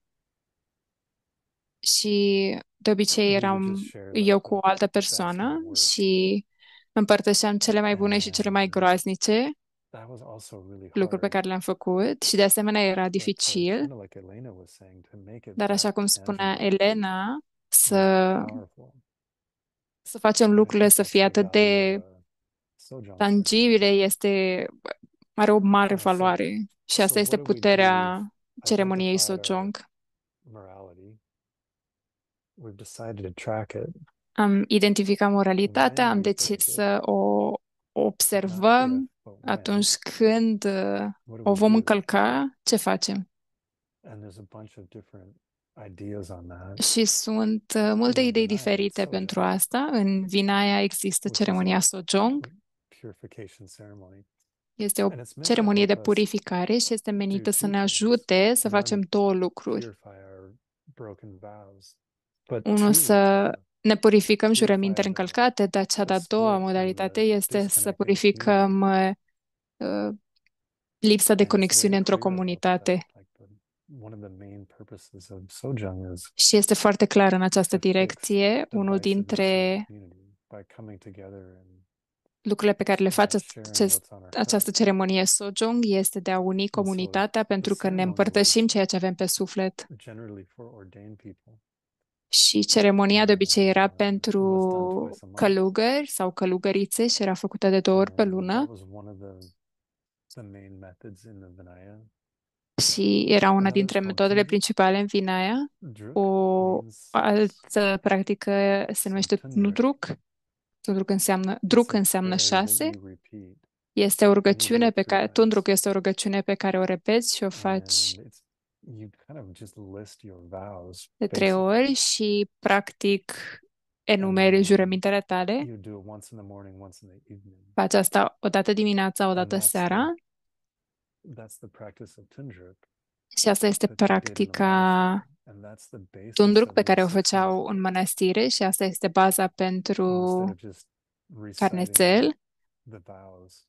și de obicei we would eram just share like eu cu o the altă best and the persoană worst, și împărtășeam cele mai bune și cele mai and groaznice that was also really lucruri pe hard. care le-am făcut și de asemenea era But uh, dificil, kind of like Elena was saying, to make it dar așa that cum spunea tangible Elena, was să, powerful, să facem and I lucrurile think să that's fie the atât value de of a sojung tangibile, ceremony. este, are o mare Uh, so, valoare și so asta what este do we do? puterea We've ceremoniei identified our Sojong. morality. We've decided to track it, Am identificat moralitatea, when am we decis break it, să o not observăm if, but when. atunci când uh, What do o we vom do? încălca, ce facem? And there's a bunch of different ideas on that. Și sunt uh, multe In idei Vinaya, it's diferite pentru sojung, asta. În Vinaya există which is ceremonia a Sojong. purification ceremony, Este o and it's meant to ceremonie de help us purificare și este do menită să two ne things. ajute să facem One, două lucruri. purify our broken vows, but Unul, two, să to ne purificăm purify jurămintele the încălcate, dar cea the de-a doua split and modalitate the este să disconnect in the purificăm community. uh, uh, lipsa de And it's conexiune very într-o clear about comunitate. that. Like the, one of the main purposes of sojung is Și este foarte clar în această to fix direcție. Unul divisiveness in dintre the community by coming together and lucrurile pe care le face uh, sharing acest, what's on our această heart. ceremonie Sojong este de a uni And so comunitatea the pentru că ne ceremony împărtășim was ceea ce avem pe suflet. generally for ordained people, Și ceremonia de obicei and era uh, pentru was done twice a month. călugări sau călugărițe și era făcută de două ori pe And that lună was one of the the main methods in the Vinaya. și era una Another is dintre called metodele Tundruk. principale în Vinaya. Druk O means altă practică se so numește Tundruk. Nudruk. Tundruk înseamnă, It's druk a înseamnă prayer that șase. you repeat Este o rugăciune Tundruk pe three care, Tundruk times, este o rugăciune pe care o repeți și o faci and it's you kind of just list your vows de trei basically, ori și practic and enumeri then jurămintele tale. you do it once in the morning, once in the evening, Faci asta o dată dimineața, o and dată that's the seara that's the practice of Tundruk și asta este that they did in the practica monastery, and that's the basis Tundruk of pe your care o six month făceau în prayer. mănăstire și asta este baza pentru Instead of just reciting carnețel. the vows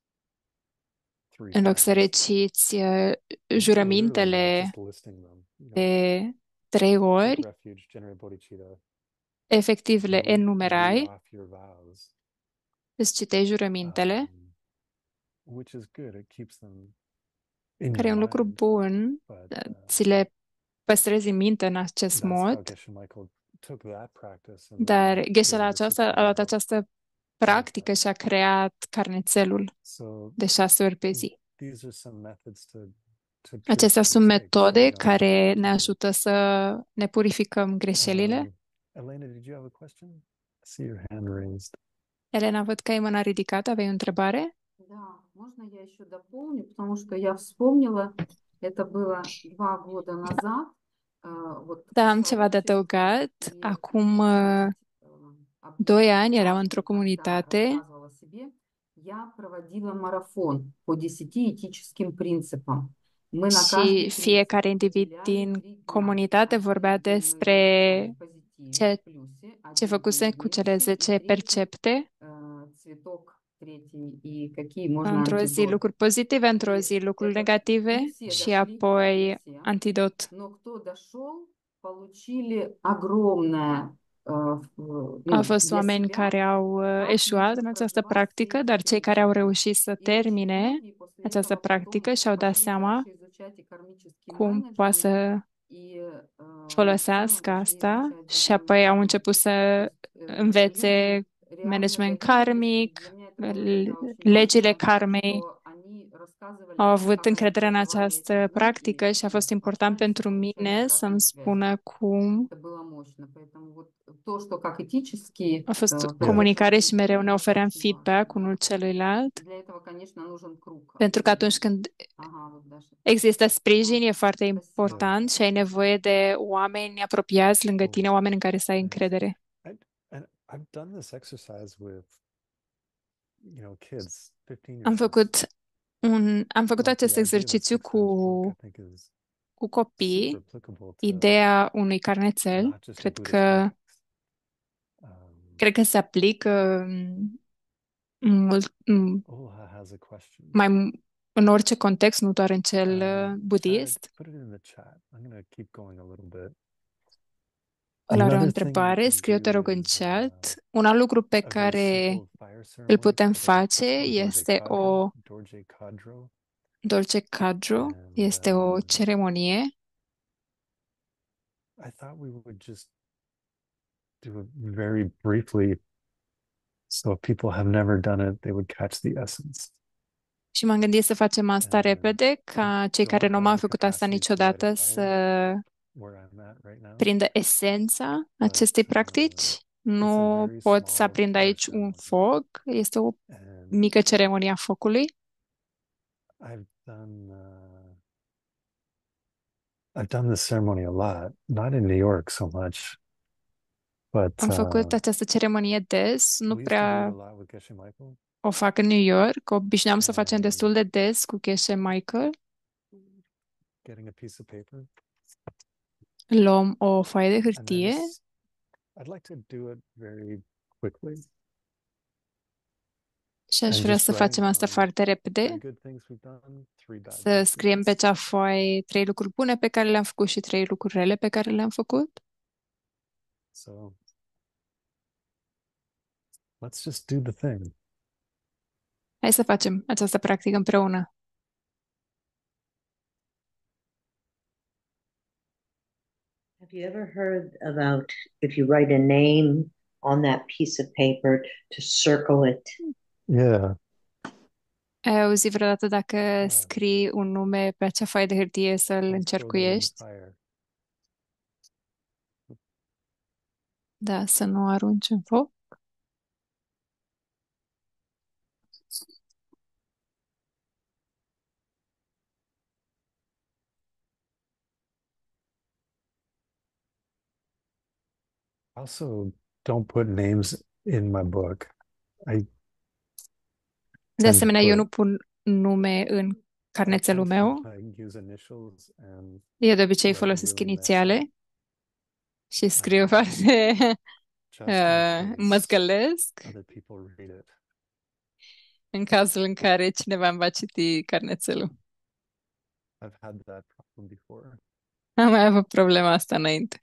three În loc să times, reciți uh, literally not jurămintele just listing them, you know, de trei take ori, refuge, generate bodhicitta, efectiv le read, read enumerai, off your vows, îți citești jurămintele, um, which is good. It keeps them in care e your un lucru mind, bun, but uh, uh, ți le păstrezi în minte în acest that's how mod, Geshe Michael took that practice and dar then Geshe la created a aceasta a sixteen luat book această practică Tongkat. și a creat carnețelul So de șase ori pe zi. these are some methods to to Acestea purify sunt mistakes, metode sojung, care ne Tundruk. ajută să ne purificăm greșelile. Um, Elena, did you have a question? I see your hand raised. Elena, văd că ai mâna ridicată, aveai o întrebare? Да, можно я еще дополню, потому что я вспомнила, это было два года назад, э, вот Da, am в ceva de сообществе, adăugat. и Acum я uh, э, doi ani eram обучалась, într-o и когда comunitate рассказывала о себе, я проводила марафон по десяти этическим принципам. Мы на și каждый принцип fiecare individ уделяли din три дня. comunitate Один vorbea день мы despre изучали позитив, ce, плюсы, ce один день făcuse cu cele меньше, и zece третий percepte. э, цветок tretий и какие можно Într-o zi антидот. lucruri pozitive, într-o И zi lucruri это negative не все și дошли, не apoi все, antidot. но кто dошел, получили огромное, э, в- Au ну, fost для oameni себя, care au uh, как eșuat нужно în această проживать все practică, эти dar cei care au принципы. reușit să И очень termine многие после această этого потом practică și-au dat пошли seama дальше изучать и кармический cum poate менеджмент, să и э, в целом folosească пошли asta изучать și духовный apoi au менеджмент. început То să есть э, învețe Елена реально management доверилась, и karmic, для меня это было l- тогда очень legile важно, karmei что они рассказывали au avut încredere în această practică și a fost important pentru mine să-mi spună cum a fost comunicare și mereu ne ofeream feedback unul celuilalt, pentru că atunci când există sprijin e foarte important și ai nevoie de oameni apropiați lângă tine, oameni în care să ai încredere. And I've done this exercise with, you know, kids, fifteen year Am olds. făcut un, am făcut Like acest the idea of a exercițiu six cu, house book, I think, is cu super copii. applicable to Ideea unui carnețel, not just a cred Buddhist că, context. Um, cred că se aplică mm, mult, mm, Ola has a question. mai m- în orice context, nu doar în cel uh, Um, budist. Chad, put it in the chat. I'm going to keep going a little bit. El are o Another thing we întrebare, can scrie-o, te do rog, în is uh, chat. Un alt lucru pe a very care simple fire îl ceremony putem called a face Dorje este Kadro, o Dorje Kadro, dolce cadro, and este o um, ceremonie. I thought we would just do it very briefly, so if people have never done it, they would catch the essence. Și m-am gândit să facem asta And repede, I ca cei care don't nu have au the făcut asta capacity to light a niciodată fire să where I'm at right now, prindă esența but acestei uh, practici. it's a Nu very pot să small aprind fire aici un ceremony, foc. Este o and mică ceremonie a focului. I've done uh, I've done this ceremony a lot, not in New York so much, but Am făcut uh, această ceremonie des, nu we used to do it a prea lot with Geshe Michael, o fac în New York. Obișnuiam să o facem destul and de des cu Geshe Michael. getting a piece of paper, Luăm o foaie de and I hârtie just I'd like to do it very quickly și aș and vrea just să write facem asta down foarte repede, three good things we've done, three bad să things we've scriem pe done. acea foaie trei lucruri bune pe care le-am făcut și trei lucruri rele pe care le-am făcut. So let's just do the thing. Hai să facem această practică împreună. Have you ever heard about if you write a name on that piece of paper to circle it? Yeah. Ai auzit vreodată dacă Ah, scrii un nume pe acea foaie de hârtie să-l don't throw that in the încercuiești? fire. Da, să nu arunci în foc. Also, don't put names in my book. I De tend to asemenea, eu put nu pun nume în I carnețelul tend meu. to like use initials and Eu de obicei write folosesc really messy. inițiale și scriu Um, foarte just in uh, case măzgălesc other people read it. în cazul în care cineva îmi va citi carnețelul. I've had that problem before. Am mai avut problema asta înainte.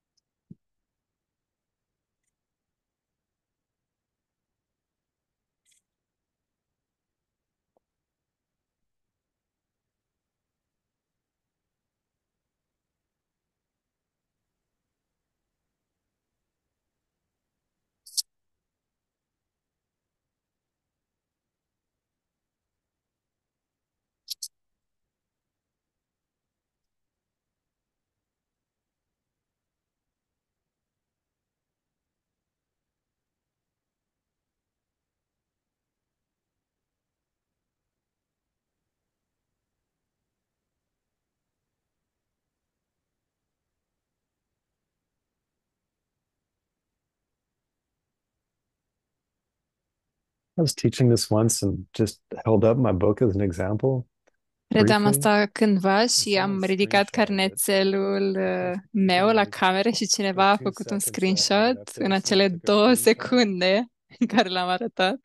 I was teaching this once and just held up my book as an example Predam briefly, asta cândva and și am someone ridicat screenshotted it carnețelul uh, meu in la like cameră și the cineva a two făcut un seconds that I had it screenshot up în there. Someone acele took a două screenshot. secunde în care l-am arătat.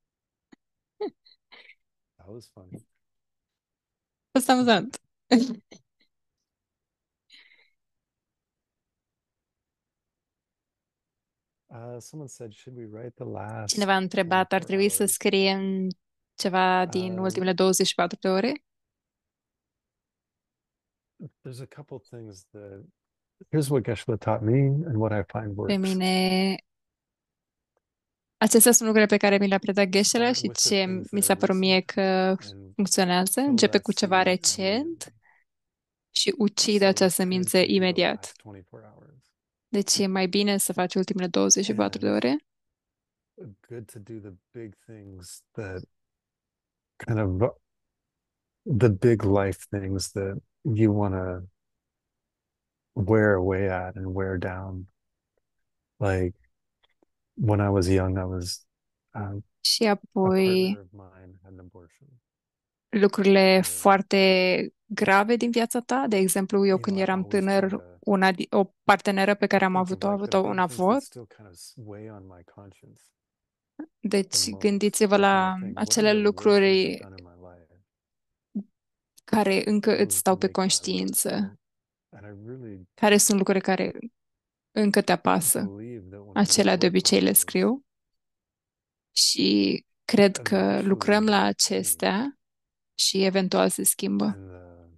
That was funny. A fost amuzant. Uh, someone said, should we write the last Cineva a întrebat, ar twenty-four trebui să hours? scriem ceva din Uh, ultimele douăzeci și patru de ore? there's a couple things that here's what Geshe taught me and what I find Pe works. mine Acestea sunt lucrurile pe care mi le-a predat Geshe-la Start și with the ce things mi that are s-a părut mie recent că and funcționează. kill Începe that cu ceva seed recent immediately. și ucide So această it's good semință to do the imediat. last twenty-four hours. Deci e mai bine să faci ultimele douăzeci și patru de And ore. good to do the big things that kind of the big life things that you want to wear away at and wear down. Like when I was young, I was uh, Și a apoi partner of mine had an abortion. lucrurile Or, foarte grave din viața ta. De exemplu, eu you know, când I eram always try tânăr, to una, di- o parteneră pe care am think of avut-o a like avut the un big things that avort. still kind of weigh on my conscience the Deci most. gândiți-vă I kind la of think, what acele are the worst things lucruri I've done in my life? care încă îți Those stau to pe make my life. conștiință. And, and I really Care sunt lucruri care încă te apasă. believe that when we Acelea de work on obicei le those, scriu și cred că eventually lucrăm la they change acestea și eventual se schimbă. and the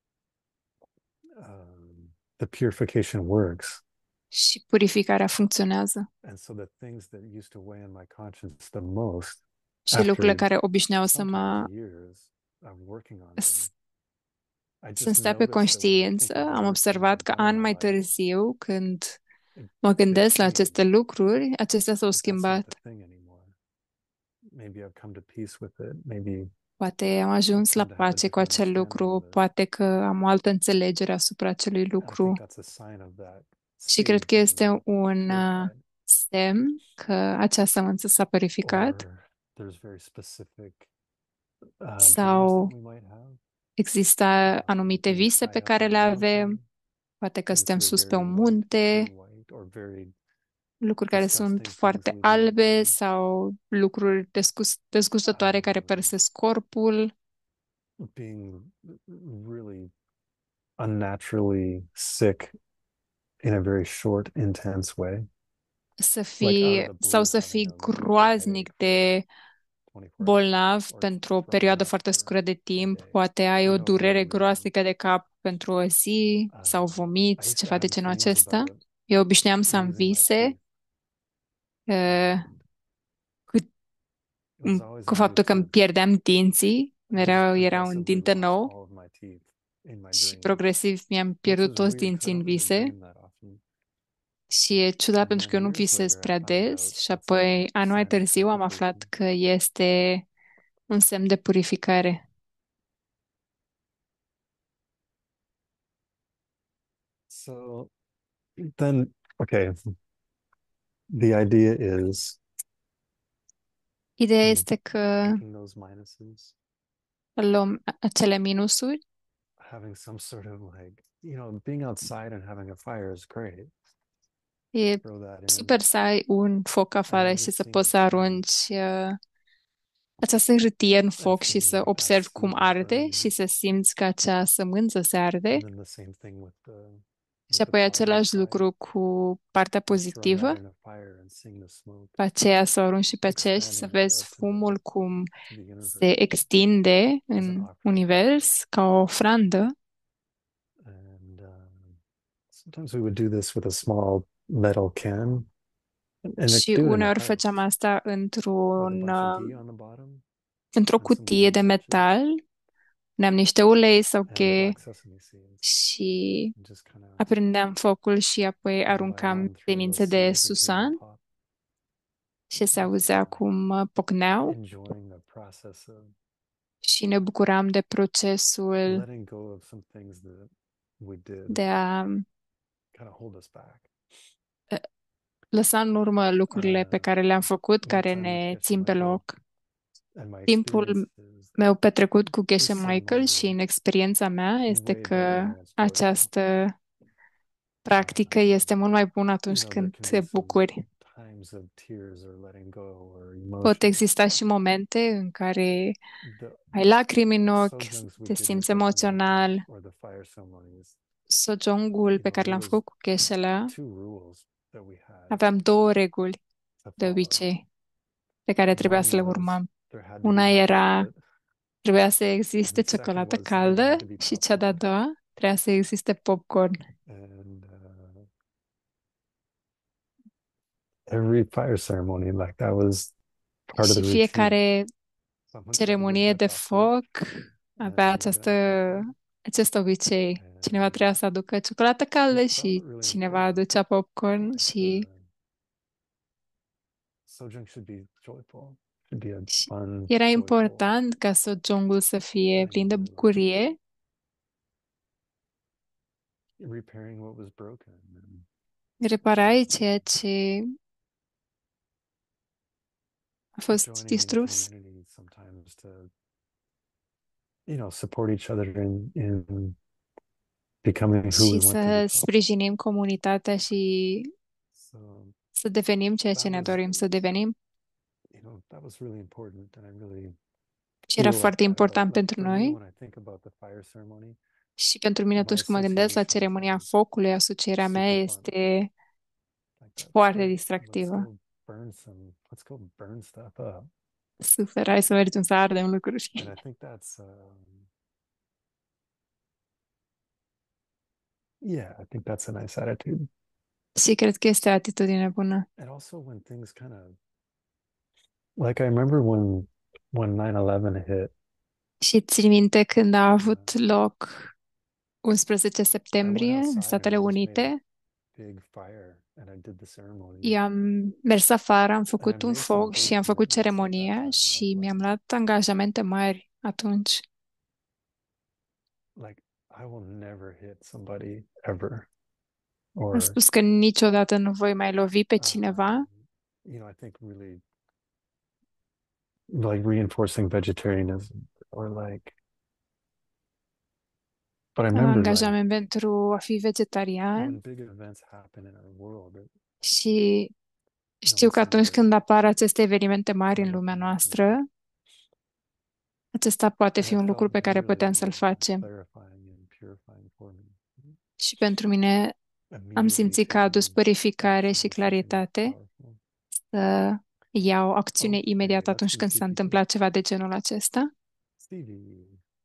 um, the purification works. Și purificarea funcționează. And so the things that used to weigh on my conscience the most Și lucrurile after care obișnuiau să mă sometimes years of working on s- them, I să-mi just stea pe noticed that when I think conștiință, of the am worst things observat I've că done in ani my mai life, târziu, când it, mă they gândesc la change. aceste lucruri, acestea s-au But that's not the schimbat. thing anymore. Maybe I've come to peace with it. Maybe Poate am I've ajuns la come to have a pace cu different acel understanding lucru, of it. poate că am o altă înțelegere asupra acelui I think lucru. that's a sign of that Și cred seed că este being un uh, purified. semn că acea sămânță s-a purificat Or there's very specific uh, dreams sau that we might have. există Um, anumite being vise high pe up care on le a avem, mountain, poate că things suntem that are sus pe very un white, munte, pure white, or very lucruri care sunt disgusting things foarte leaving the albe body. sau lucruri desgust- dezgustătoare care Um, părăsesc corpul, being really unnaturally sick in a very short, intense way, să like out of fii the sau blue să having fii a really bad groaznic headache for de twenty-four hours, bolnav or pentru o throwing perioadă up foarte for scurtă de a timp, day poate ai for o no good durere reason. groaznică de cap pentru o zi sau Um, I vomiți, used to ceva de have genul dreams acesta. about Eu obișnuiam să am losing my vise teeth, uh, and cu, it was always cu a new faptul că îmi tooth. pierdeam dinții, I just mereu era un progressively dinte lost nou all of my teeth in my și dreams, progresiv mi-am which pierdut is toți weird because I dinții în don't really vise. dream that often. Și e ciudat And pentru că then eu nu years visez later, I prea found des out și that's a apoi ani mai sign of târziu am aflat purification. că este un semn de purificare. So then, okay, the idea is Ideea hmm, este că taking those minuses, luăm acele minusuri, having some sort of like, you know, being outside and having a fire is great. e Throw that in super să ai un foc and afară și să noticing poți să the arunci uh, această hârtie în and foc și feeling să like that observi cum seed is arde burning. și să simți că acea sămânță se arde. And then the same thing with the Și with the apoi positive același side. lucru cu partea And throwing pozitivă, that in a fire and seeing the smoke pe aceea să o arunci și pe aceea și să expanding out vezi to the fumul cum to the universe se extinde as an în offering. univers ca o ofrandă. And um, sometimes we would do this with a small metal can, and Și do it in a uneori house făceam asta with a într-un, bunch of uh, ghee on the bottom într-o and some cutie de green section metal. Ne-am niște ulei sau and cheie black sesame seeds, și and just kind of aprindeam focul și apoi one by aruncam one throw semințe those de seeds and hear them susan pop. și se Just auzea kind of cum uh, pocneau enjoying the process of și ne bucuram de procesul letting go of some things that we did de a kind of hold us back. uh, lăsa în urmă lucrurile pe Uh, care le-am făcut, my care time with ne Geshe țin pe Michael loc. and my Timpul experience is meu petrecut cu Geshe this Michael și în ceremony experiența mea is este way better că when it's joyful. această practică este mult mai bună You atunci know, there când can te be some bucuri. times of tears or letting go or Pot emotion. exista și momente în care The ai lacrimi în ochi, sojongs we te did with simți Geshe Michael emoțional. or the fire ceremonies, Sojongul you pe know, care there l-am was făcut cu Geshe-la, two rules that we had aveam două reguli to de follow. obicei pe care trebuia One să le was urmăm. there had to be Una hot era, chocolate, trebuia să and existe the second ciocolată was there caldă had to be și cea de-a popcorn. doua trebuia să existe popcorn. And uh, every fire ceremony. Like that was part of Și the routine. fiecare Someone tried to wake ceremonie up de after it, foc avea and această, uh, acest obicei. Cineva and trebuia să aducă ciocolată caldă it felt și really cineva important. aducea popcorn Like și, the sojung should be joyful, should be a și fun, era joyful important ca sojongul să fie plin de ceremony, like bucurie, repairing what was broken. And, reparai um, ceea ce a fost joining in distrus community sometimes to, you know, support each other in in becoming who we și want to să become. sprijinim comunitatea și So să devenim ceea ce that ne was, dorim să devenim. you know, that was really important, and I really Și era feel like foarte that about, important like pentru for me, noi when I think about the fire ceremony, și pentru mine my atunci când mă gândesc la association is ceremonia like focului, asocierea mea super fun. este Like let's foarte go, let's distractivă. go burn some, let's go burn stuff up. Super, hai să mergem să ardem lucruri. And I think that's, um, yeah, I think that's a nice attitude. Și cred că este o atitudine bună. And also when things kind of, like I remember when when nine eleven hit, Și țin minte când a uh, avut loc unsprezece I went septembrie în outside Statele and I just made a Unite. big fire and I did the ceremony. Eu am mers afară, am And I făcut un made some foc big și am făcut commitments at that ceremonia time. I și was mi-am like, luat angajamente mari atunci. like I will never hit somebody ever. Am Or spus că niciodată nu voi mai lovi pe cineva um, you know, I think really like reinforcing vegetarianism or like, but I remember like angajament pentru a fi vegetarian when big events happen in our world, it, și you know, știu we că see atunci the când apar aceste evenimente mari în kind of lumea commitment. noastră, acesta poate And fi it un lucru felt pe care really putem să-l facem. clarifying and purifying for me. Și pentru mine am Immediately simțit că a adus taking purificare action și was something claritate powerful. să iau acțiune imediat Okay, atunci that's când me, s-a P P T. întâmplat ceva de genul acesta. Stevie.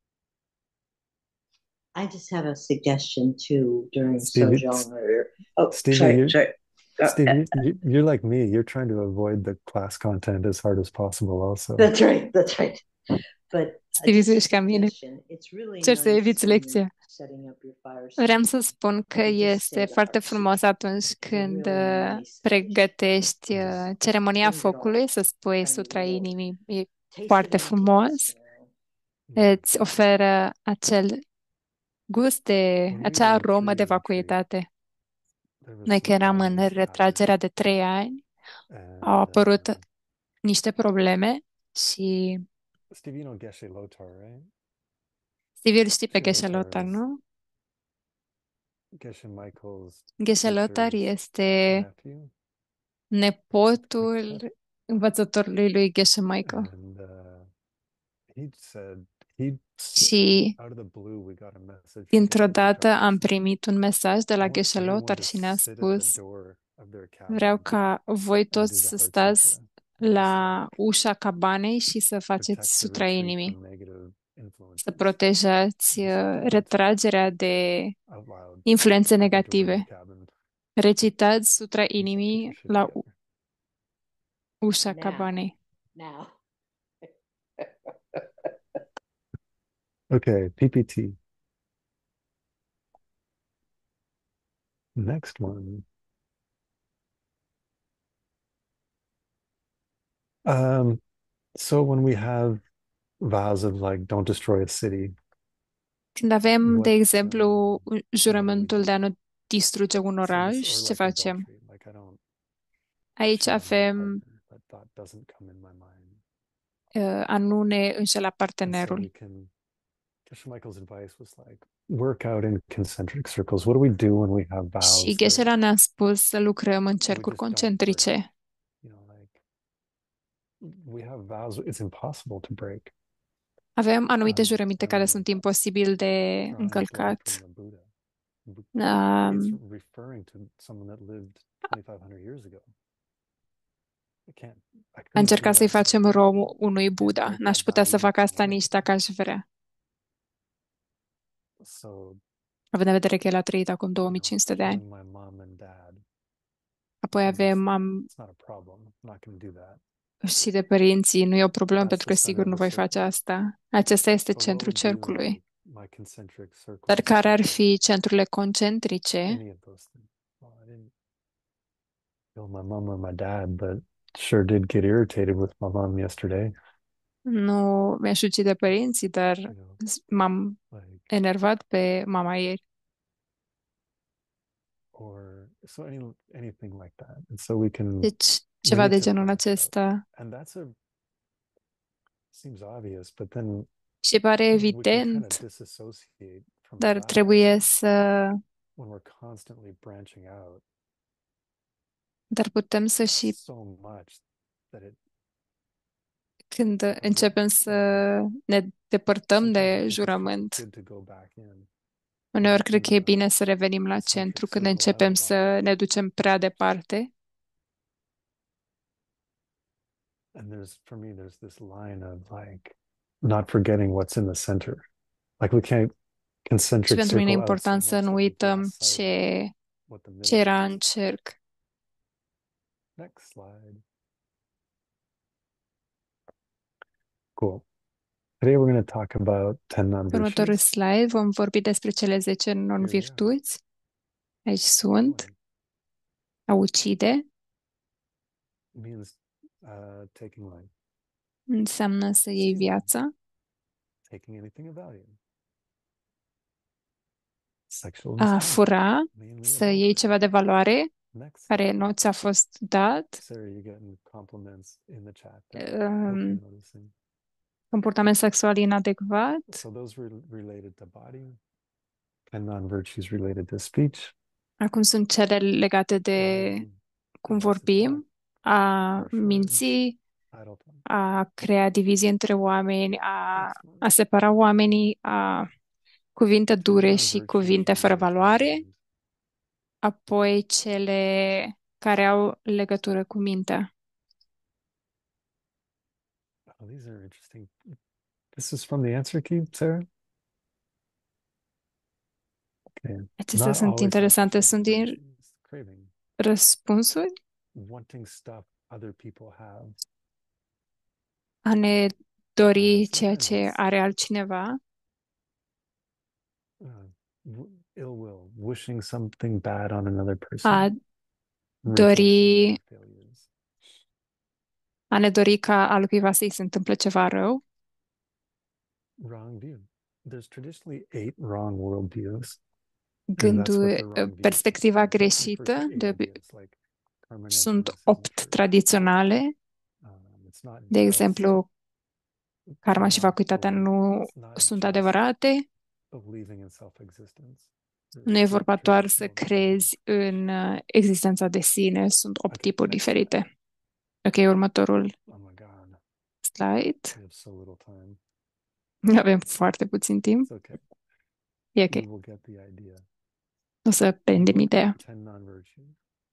I just have a suggestion too during Stevie, Sojong or oh Stevie, sorry you, sorry Uh, Steve, uh, you, you- you're like me. You're trying to avoid the class content as hard as possible, also. that's right that's right but uh, Stevie, just tu a ești ca mine. suggestion it's really Cer să nice eviți when you're lecția. setting up your fire Vreau să ceremony spun că to just say este the foarte heart frumos sutra. atunci It's a când really uh, nice addition. pregătești And uh, just ceremonia bring it all focului, să spui kind of Sutra roll. Inimii. E Taste it foarte in the frumos. glass, you know. Yeah. Îți oferă acel gust de, When we acea were in aromă de Korea retreat, vacuitate. there was Noi some când eram în problems retragerea happening, de trei ani, au and apărut uh, niște probleme și Stevie, you know Geshe Lotar, right? Stevie îl știi pe Geshe Geshe Lotar Lothar, is nu? Geshe Michael's Geshe Lothar teacher's este nephew, nepotul învățătorului lui Geshe Michael. and uh, he said he Și out of the blue we got a message from dintr-o Geshe dată Lotar. am primit un mesaj de I la want Geshe everyone Lothar to și ne-a sit at the spus: door of their vreau cabin ca voi and do toți the să Heart stați Sutra, and just la like ușa cabanei și să faceți protect the Sutra retreat Inimii, from negative să influences. protejați Just uh, recite retragerea de out loud influențe at the door of the negative. cabin. Recitați Sutra Let's put your Inimii shit la together. ușa Now. cabanei. Now. Okay, P P T. Next one. Um, so when we have vows of like don't destroy a city, Când avem, de what exemplu, um, what do we jurământul de a do? nu distruge un So this, oraș, or ce like facem? adultery, like I don't Aici cheat on my avem partner. That thought doesn't come in my mind. uh, a nu ne înșela And so partenerul. we can, Geshe Michael's advice was like, work out in concentric circles. What do we do when we have Și vows that, Geshe-la ne-a spus să lucrăm în we cercuri just don't break? concentrice. You know, like we have vows, it's impossible to break. Avem anumite Um, jurăminte I care remember sunt imposibil de drawing a blood încălcat. between the Buddha. Um, It's referring to someone that lived twenty-five hundred years ago. I can't, I a couldn't do încercat să-i that. facem rom unui Buddha. Break N-aș that putea să value fac asta tomorrow. nici dacă aș vrea. So, Având în vedere că el a trăit acum you know, două mii cinci sute de ani. killing my mom and dad, Apoi avem am, It's not a problem. I'm not going to do that. și de părinții. Nu e o problemă That's pentru the că center sigur of nu the voi circle. face asta. Acesta este So what centrul would be cercului. my, my concentric circle? Dar care ar fi centrurile concentrice? Any of those things. Well, I didn't kill my mom or my dad, but sure did get irritated with my mom yesterday. Nu mi-aș ucide părinții, dar You know, m-am like, enervat pe mama ieri. or so any anything like that. And so we can Deci, we ceva need de to genul branch out. acesta. And that's a seems obvious, but then Și pare we can kind of evident, disassociate from dar that trebuie also să... when we're constantly branching out Dar putem să și, so much that it când um, începem să you know, ne depărtăm sometimes I de think it's just jurământ, good to go back in uneori and cred pull că e the bine să revenim la centric centru când circle out începem of să life. ne ducem prea departe. And there's for me there's this line of like not forgetting what's in the center. Like we can't Și concentric pentru mine e circle out so important much să nu that we've uităm lost sight of ce, what the ce middle era în is. cerc. Next slide. Cool. Today we're going to talk about ten Pe următorul non-virtues. slide vom vorbi despre cele zece Here they are. non-virtuți. Aici sunt. Killing A ucide means uh, taking life, înseamnă să iei stealing, viața. taking anything of value. Sexual A misconduct, fura, mainly să iei adultery. ceva de valoare Next care slide. nu ți-a fost dat. Sarah, you're getting compliments in the chat there. I hope Um, you're noticing. comportament sexual inadecvat. So those were related to body, and non-virtues related to speech, Acum sunt cele legate de lying, cum evasive thought, vorbim, a harsh words, minți, idle tongue. a crea divizie între oameni, a, Next one. a separa oamenii, a cuvinte Three dure și non-virtues cuvinte fără related to valoare, mind. apoi cele care au legătură cu mintea. Oh, these are interesting. This is from the answer key, Sarah? Okay. Acestea Not sunt always interesante, interested sunt in din virtues. Craving, răspunsuri. wanting stuff other people have. A ne Uh, dori ceea sometimes ce it's are altcineva, uh, w- ill will, wishing something bad on another person, a and dori, rejoicing in their failures. a ne dori ca altcuiva să-i se întâmple ceva rău. Wrong view. There's traditionally eight wrong worldviews, and that's Gândul, what the wrong views perspectiva are. It refers to greșită, eight de, obi- ideas like permanence, sunt innocence, and opt truth. tradiționale, Um, it's not de just exemplu, karma și not vacuitatea belief. nu It's not sunt just adevărate. believing in self-existence. There's Nu e eight vorba doar să traditional crezi în uh, existența de sine, sunt opt Okay, tipuri next diferite. slide. Ok, următorul Oh my God, slide. we have so little time. Avem foarte puțin timp. It's okay. E We ok, will get the idea. o să We prindem looked ideea. at ten non-virtues.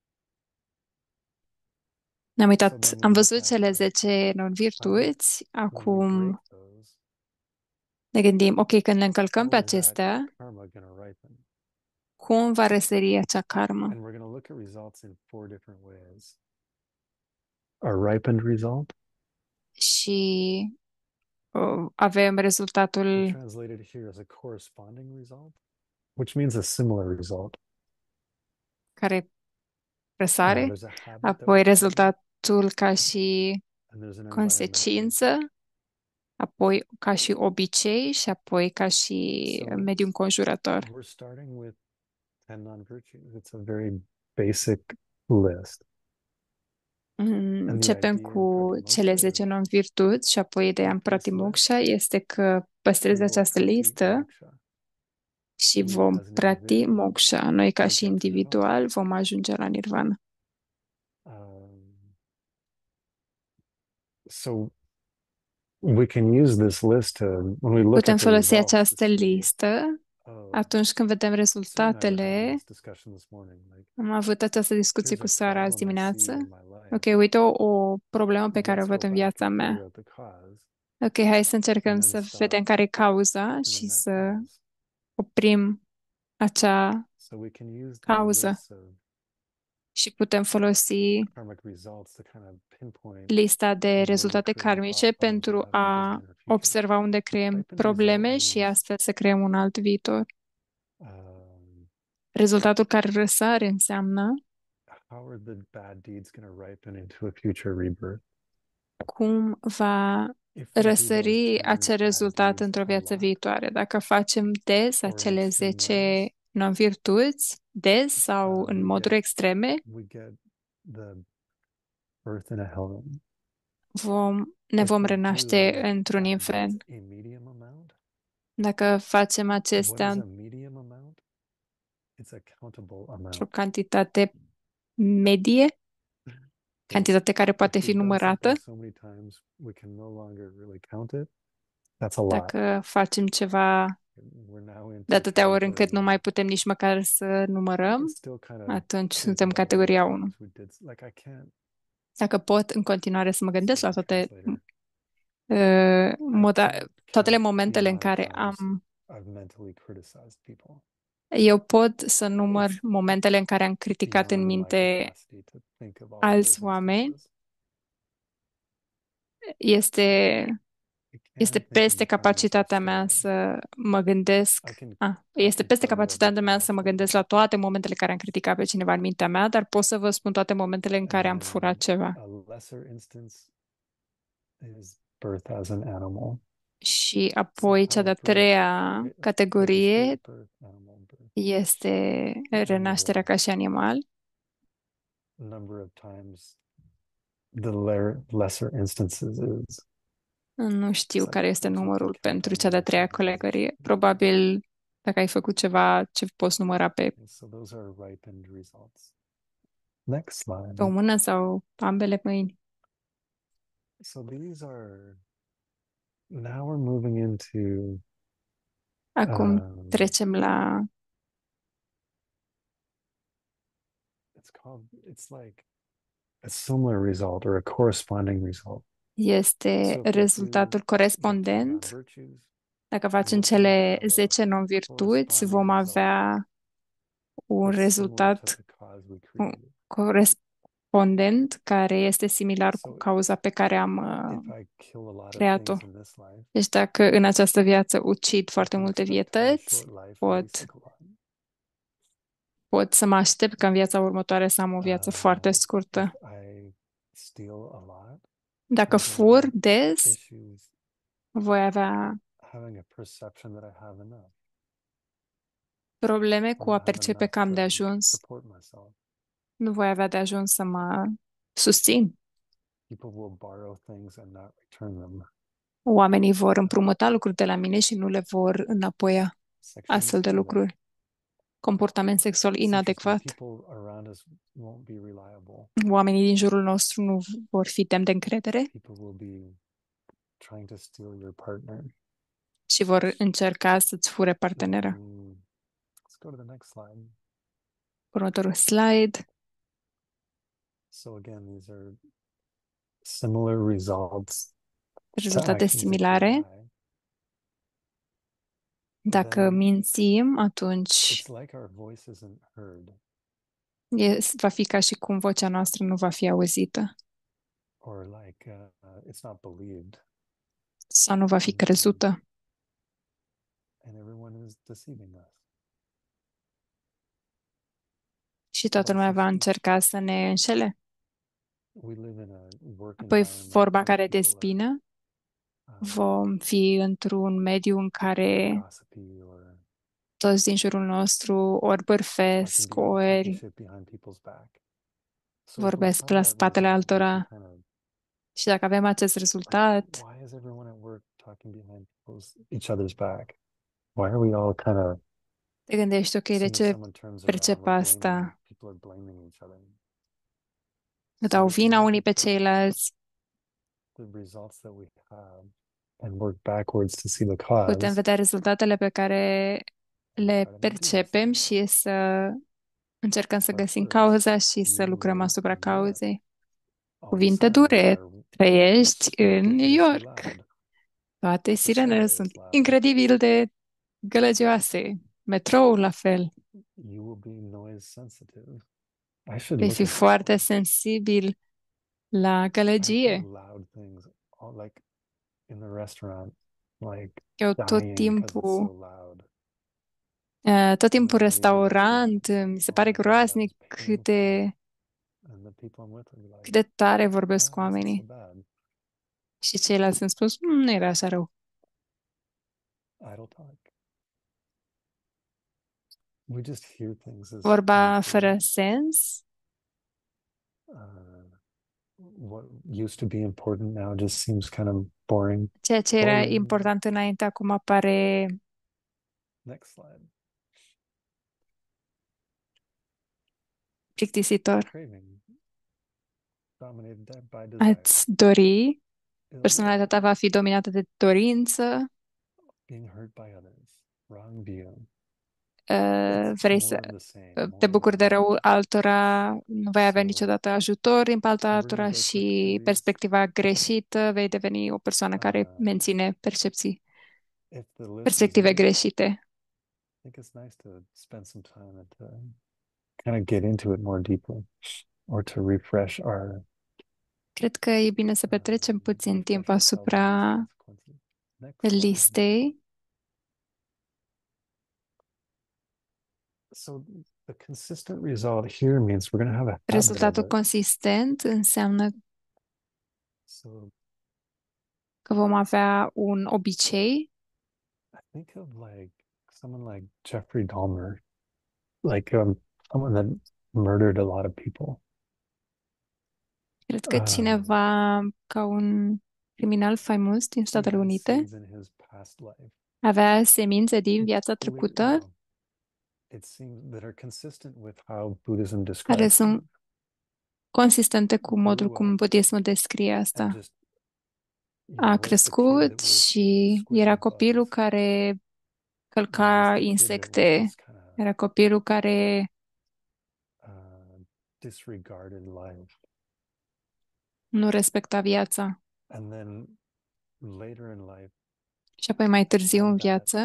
Ne-am So uitat, then we am look văzut at cele like zece how we, non-virtuți, when we acum break those, ne gândim, ok, când ne încălcăm how pe is that acestea, karma going to ripen? cum va răsări acea karmă? And we're going to look at results in four different ways. A ripened result, Și uh, avem we rezultatul translated here as a corresponding result, which means a similar result. care Uh, răsare, there's a habit that we apoi form, rezultatul ca și and there's an environmental consecință, apoi ca și obicei și apoi ca și So mediul înconjurător. we're starting with ten non-virtues. It's a very basic list. Mm, And the Începem idea in cu cele Pratimoksha zece is non-virtuți și apoi ideea în with this list, Pratimoksha este că păstrezi we will această prati listă moksha. și We vom as an prati individual moksha. Noi ca will și get to nirvana. individual vom ajunge la nirvana. Um, so we can use this list to, when we look Putem at the folosi results, to această see, listă oh, atunci când vedem Sarah and I were having rezultatele. this discussion this morning. Like, Am avut această discuție here's cu a Sara azi problem I see dimineață. in my life. Ok, uite o, o problemă pe care o Let's văd go în back viața and figure mea. out the cause, Ok, hai să încercăm and then să stop vedem care e cauza și doing that să cause. oprim acea So we can use the cauză. lists of și putem folosi karmic results to kind of pinpoint lista de where we rezultate create karmice thought problems pentru that have a existed in the future. observa unde creăm Type in probleme result și means astfel să creăm un alt viitor. um, Rezultatul care răsare înseamnă how are the bad deeds going to ripen into a future rebirth? cum va If we do those răsări ten acel bad rezultat deeds într-o a viață lot, viitoare. Dacă facem des or in acele extreme zece ways, non-virtuți, des sau uh, în we moduri get extreme, we get the birth in a hell. vom, ne If vom we do renaște those într-un bad infern. deeds a medium amount, Dacă facem what is acestea a medium amount? It's a countable într-o amount. cantitate medie, So cantitate care poate if fi we've done numărată, something so many times, we can no longer really count it. That's a lot. dacă facem ceva We're now into de atâtea ori încât category nu one. mai putem nici măcar să I numărăm, can still kind of atunci think suntem about all the categoria unu. times we did, like I can't Dacă pot în continuare să mă gândesc say la the toate, translator. uh, I moda, can't toatele count the momentele în amount of care times am, I've mentally criticized people. eu pot să număr It's momentele în care am criticat în beyond my minte capacity to think of all of alți those oameni. instances. Este, I can este think of peste the times I've capacitatea mea stolen. să mă gândesc. I can Ah, este peste probably tell you every capacitatea mea time I've să mă stolen. gândesc la toate momentele care am criticat pe cineva în mintea mea, dar pot să vă spun toate momentele în And care am furat then ceva. a lesser instance is birth as an animal. Și So apoi cea how de-a birth, treia like a categorie spirit birth, animal birth, este I don't know renașterea the ca și animal. number of times the le- lesser instances is. Nu știu It's care like este you can numărul count pentru on cea de-a one treia hand. categorie. Probabil dacă ai făcut ceva ce poți număra pe, So those are ripened results. Next slide. pe o mână sau ambele mâini. So these are, now we're moving into Acum um, trecem la it's called, it's like a similar result or a corresponding result. este So if we do rezultatul the ten corespondent. non-virtues, Dacă facem we're going to cele have a zece non-virtuți, vom corresponding result avea un that's similar to rezultat the cause we un created. corespondent care este similar cu So cauza pe care am uh, if I kill a lot of creat-o. things in this life, Deci dacă în această viață ucid I foarte can multe expect to have a vietăți, short life and pot, re-sick a lot. pot să mă aștept ca în viața următoare să am o viață foarte Um, scurtă. if I steal a lot, Dacă I'm gonna fur have des, issues voi avea having a perception that I have enough. probleme I cu a won't have percepe enough că am to de ajuns. support myself. Nu voi avea de ajuns să mă susțin. People will borrow things and not return them. Oamenii vor împrumuta lucruri de la mine și nu le vor înapoia. Sexual Astfel de misconduct. lucruri. Comportament sexual It's interesting. inadecvat. People around us won't be reliable. Oamenii din jurul nostru nu vor fi demni de încredere People will be trying to steal your partner. și vor încerca să-ți fure partenera. Mm, let's go to the next slide. Următorul slide. So again, these are similar results to Rezultate actions if we similare. lie. Dacă Then mințim, atunci it's like our voice isn't heard, e, va fi ca și cum vocea noastră nu va fi auzită or like uh, it's not believed, sau nu va fi and, crezută and everyone is deceiving us. și toată What's lumea the va speech? încerca să ne înșele. We live in a work Apoi, environment vorba where care people are despină, um, vom fi într-un mediu în care gossipy or toți din jurul nostru ori talking bârfesc, behind, talking ori shit behind people's back. So if we vorbesc have la that spatele result, we can altora. kind of Și dacă avem acest like, rezultat, why is everyone at work talking behind people's each other's back? Why are we all kind of te gândești, ok, de seeing if ce someone turns around, percep we're blaming, asta? people are blaming each other. Dau So if vina we unii can pe take ceilalți, the results that we have and work backwards to see the putem cause, vedea rezultatele pe care and le try to remedy these percepem things. și să încercăm să Harsh găsim words, cauza și să you lucrăm live asupra in New York. cauzei. All the Cuvinte sirens dure, are trăiești în New ridiculously York. loud. Toate The sirenele subway sunt is loud. incredibil de gălăgioase. Metroul la fel. You will be noise sensitive. I should Vei look fi at this foarte one. sensibil la I hear gălăgie. loud things, all like in the restaurant, like Eu tot dying because it's so timpul, loud. uh, tot And timpul then I leave the restaurant, restaurant. uh, It's mi like, se oh pare my God, that groaznic was cât painful. de, And the people I'm with are cât like, de tare ah, vorbesc it cu wasn't so oamenii. bad. Și ceilalți îmi spus, "Mm, nu era așa rău." Idle talk. We just hear things as Vorba we fără hear. sens, Uh, what used to be important now just seems kind of boring. ceea ce era Boring. important înainte, acum apare Next slide. plictisitor. Craving. Dominated di- by desire. Ați dori, Ill personalitatea will. va fi dominată de dorință, Being hurt by others. Wrong view. uh, It's vrei more să of the same. uh, More te of the bucuri de same. răul altora, nu vei avea So niciodată ajutor din partea we're gonna altora go quick through și these. perspectiva greșită, vei deveni o persoană care Uh, menține percepții, if the list is perspective good, greșite. I think it's nice to spend some time and to kind of get into it more deeply, or to refresh our Cred că e bine să uh, petrecem puțin timp refresh ourselves on these asupra consequences. Next slide. listei. So the consistent result here means we're going to have a habit of Rezultatul it. consistent înseamnă So că vom avea un obicei. I think of like someone like Jeffrey Dahmer, like um, someone that murdered a lot of people. Cred că Um, cineva ca un criminal faimos din he Statele had Unite seeds in his past life. avea semințe din viața Believe, you trecută know, it seems that are consistent with how Buddhism care describes sunt it. consistente cu modul Grew cum up budismul descrie and asta. just, you A know, was the kid crescut that was și era squishing copilul bugs. care You know, călca was the kid that was insecte, just kind of era copilul care uh, disregarded life. nu respecta viața. And then later in life, Și apoi mai târziu în had that viață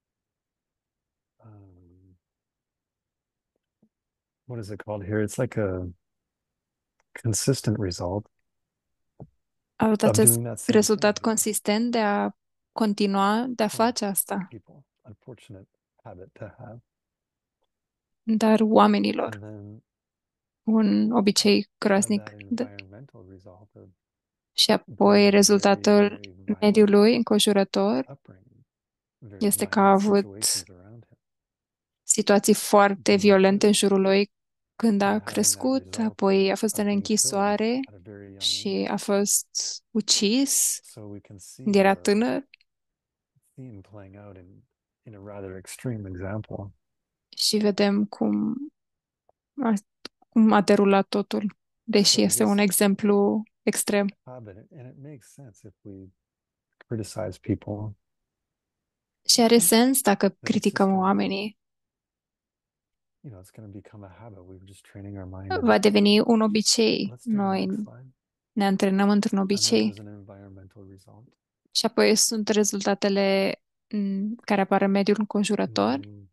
um, what is it called here? It's like a consistent result a avut of acest doing that same rezultat thing. consistent de a continua, de a Hmm. face asta. People, unfortunate habit to have. Dar oamenilor, And then un obicei have groaznic. that De- environmental result of și apoi being in a very, rezultatul very violent mediului înconjurător upbringing, very este că a violent avut situations around him. situații foarte Being in violente în prison jurul lui când and a having that crescut, result apoi a fost of în being killed închisoare at a very young și age. a fost ucis So we can see când era the tânăr theme playing out in, in a rather extreme example. și vedem cum a, cum a derulat totul, deși So este un this exemplu extrem. habit, and it makes sense if we criticize people, Și are sens dacă that it's just criticăm gonna, oamenii. you know, it's gonna become a habit. We're just training our mind in Va it. deveni un obicei. Let's do the Noi next slide. ne antrenăm într-un And then obicei. there's an environmental result. Și apoi sunt rezultatele m, care apar în mediul înconjurător. Mm.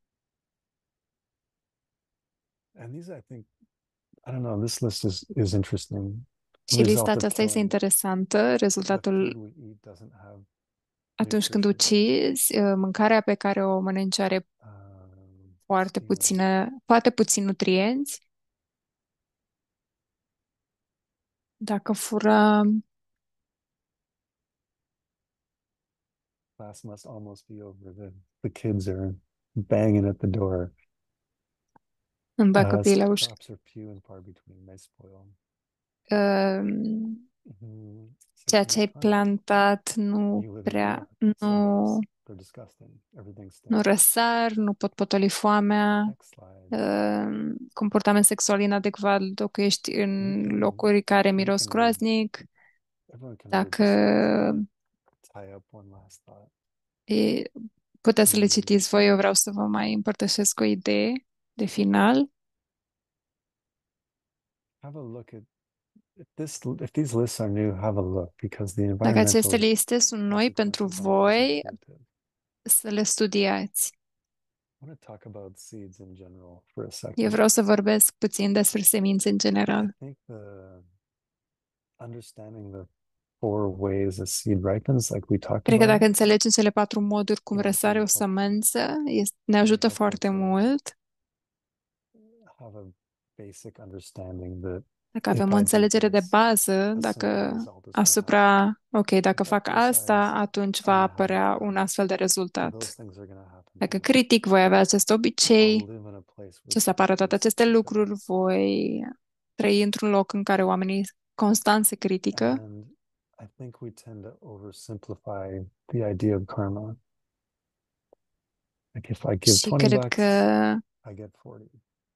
And these, I think, I don't know, this list is, is interesting. Și Result lista of aceasta este killing. interesantă. The food Rezultatul we eat doesn't have atunci când nutrition. ucizi, uh, mâncarea pe care o mănânci are Um, foarte stealing. puțină, foarte puțini nutrienți. Dacă furăm, Class must almost be over. The, the kids are banging at the door. îmi bag Uh, copiii la ușă. crops are few and far between. They spoil. Um, Mhm. ceea Six ce ai months time. plantat nu You live in prea, Europe. Some nu, bugs, they're disgusting. Everything nu stinks. răsar, nu pot potoli foamea, Next slide. um, comportament sexual inadecvat, locuiești în You can, locuri care you miros can read, groaznic, everyone can read dacă this. Tie up one last thought. e, puteți să le Mm. citiți voi, eu vreau să vă mai împărtășesc o idee de final. Have a look at if this if these lists are new, have a look because the Dacă aceste environmental liste sunt noi pentru consequences are also voi, cumulative. să le studiați. want to talk about seeds in general for a Eu second. vreau să vorbesc puțin despre semințe în I general. think the understanding the four ways a seed ripens, like we talked Cred că dacă about, înțelegem cele patru moduri cum you know, it's răsare o really helpful, sămânță, este, ne really ajută helpful foarte to mult. have a basic understanding that Dacă if avem o I do înțelegere de this, bază, a simple dacă result is going to happen. asupra, ok, dacă If I fac asta, criticize, atunci I'm va going to have apărea un that. astfel de Those rezultat. things are going to happen to Dacă me. critic, voi avea acest I'll obicei, live in a place și o where să apară people toate aceste criticize. lucruri, voi trăi într-un loc în care oamenii constant se critică. And I think we tend to oversimplify the idea of karma. Like if I give Și twenty cred bucks, că I get forty.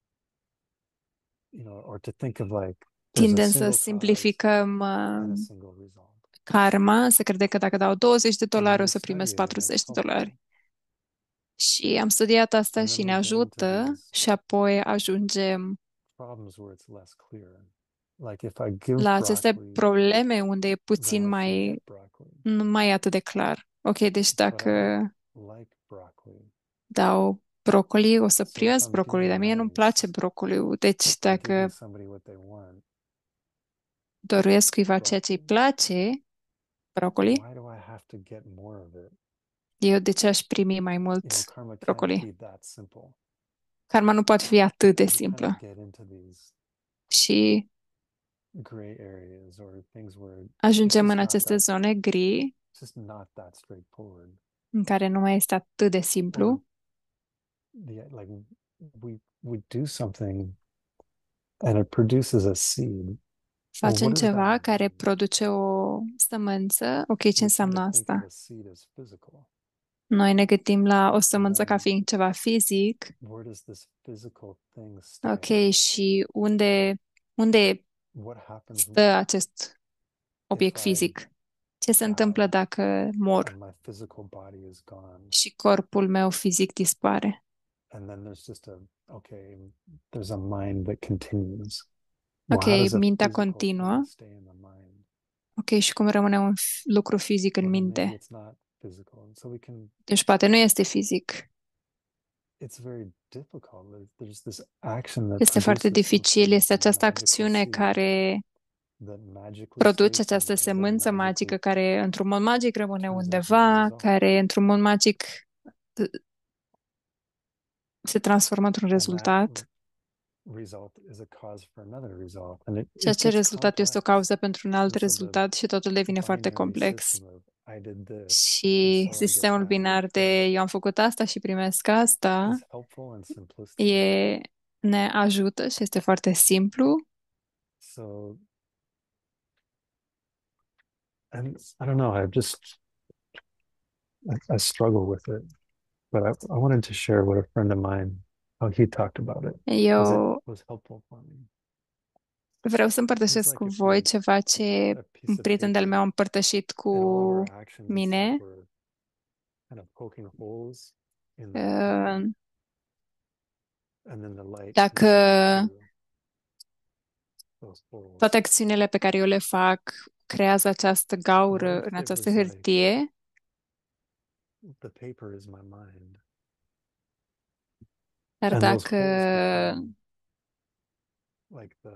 You know, or to think of like there's a tindem să single cause simplificăm and a uh, single result. karma, se crede că dacă dau douăzeci de And when dolari o we să study primesc it and it's patruzeci de helpful, dolari. Și am studiat asta and și then ne we get into ajută these și apoi ajungem problems where it's less clear. Like if I give la aceste broccoli, probleme unde e puțin then I should mai, get broccoli. nu mai e atât de clar. Ok, deci But I dacă don't like broccoli. dau brocoli, o să So if primesc I'm brocoli, dar being mie nu-mi place nice brocoliul. Deci and dacă giving somebody what they want, doruiesc cuiva ceea ce îi broccoli, place, brocoli, why do I have to get more of it? eu de ce aș primi mai You know, mult karma can't brocoli? be that simple. Karma nu poate fi atât de We kind of simplă. get into these Și gray areas or things where it's ajungem just în not aceste that, zone gri it's just not that straightforward. în care nu mai este atât de Or simplu. the like we we do something and it produces a seed. Well, Facem what does ceva that care mean? produce o sămânță. Ok, ce We tend înseamnă to think of asta? a seed as physical. Noi ne gândim la o And sămânță ca then fiind ceva fizic. where does this physical thing stay? Ok, și unde, unde What happens stă acest obiect if I fizic? Ce se întâmplă die dacă mor and my physical body is gone? și corpul meu fizic dispare? And then there's just a, okay, there's a mind that continues. Well, Ok, how does a mintea physical continuă. thing stay in the mind? Ok, și cum rămâne un f- lucru fizic în Well, then maybe minte? it's not physical. And so we can, Deci poate nu este fizic. it's very difficult. There- There's this action that Este foarte produces some dificil. sort of Este această magical acțiune seed care that magically produce stays această somewhere, that semânță magically magică care într-un mod magic rămâne turns into a undeva, result. care într-un mod magic uh, se transformă într-un And that rezultat. result is a cause for another result. And it, Și it acel gets rezultat este o complex. cauză pentru un alt And so the rezultat și totul devine foarte binary complex. system of I did this and Și so I get sistemul that binar de eu am făcut asta și primesc asta is helpful and simplistic. e, ne ajută și este foarte simplu. So, and I don't know, I just I, I struggle with it, but I, I wanted to share what a friend of mine, how he talked about it, because Eu it was helpful for me. vreau să It's împărtășesc like cu if voi we ceva ce had a piece un of prieten de-al paper meu a împărtășit cu and all of our actions, it's like mine. we're kind of poking holes in the Uh, paper, and then the light Dacă can shine through those holes. toate acțiunile pe care eu le fac creează această What gaură if în it această was like hârtie, the paper is my mind, dar and those dacă holes become like the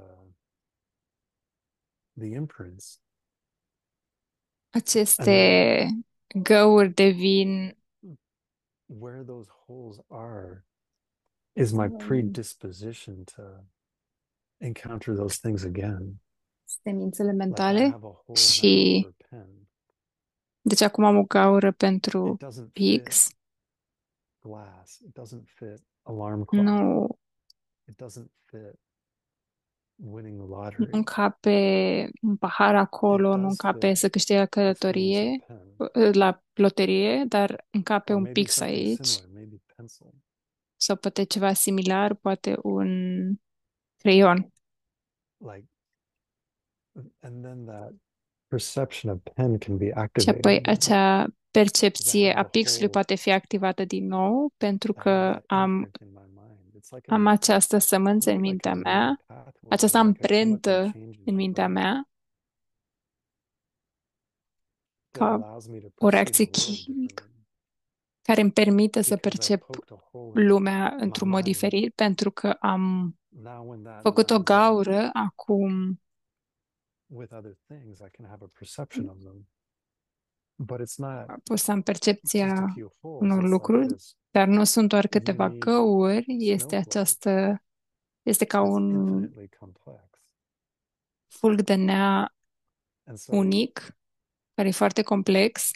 the imprints, and aceste then găuri devin where those holes are is my predisposition to encounter those things again. semințele Like I mentale have a hole now și for pen. deci acum am o gaură pentru It doesn't fit X. glass. It doesn't fit alarm clock. Nu, It doesn't fit winning the nu lottery. încape un pahar It acolo, nu does încape fit să câștige la a feelings of călătorie, pen. la loterie, dar încape Or un maybe pix something aici. similar, maybe pencil. Sau poate ceva similar, poate un creion. Like, and then that perception of pen can be Și activated apoi again. acea Because I percepție have a the pixului whole, poate fi activată din nou pentru I have că that am, imprint in my mind. It's like am a, această sămânță în maybe like a mintea neural mea, pathway această or like a chemical amprentă change in în my mintea brain mea, that ca allows me to o perceive reacție the world chimică, differently. care îmi permite să because I percep poked a hole in lumea my într-un mod mind. diferit, pentru că am Now when that făcut o lines up gaură, acum with other things, I can have a perception of them. But it's not pot să am just a percepția few holes. unor It's like lucruri, this dar nu sunt doar câteva unique găuri, este snowflake această, este ca that's un infinitely complex. fulg de nea And so unic, care e foarte complex.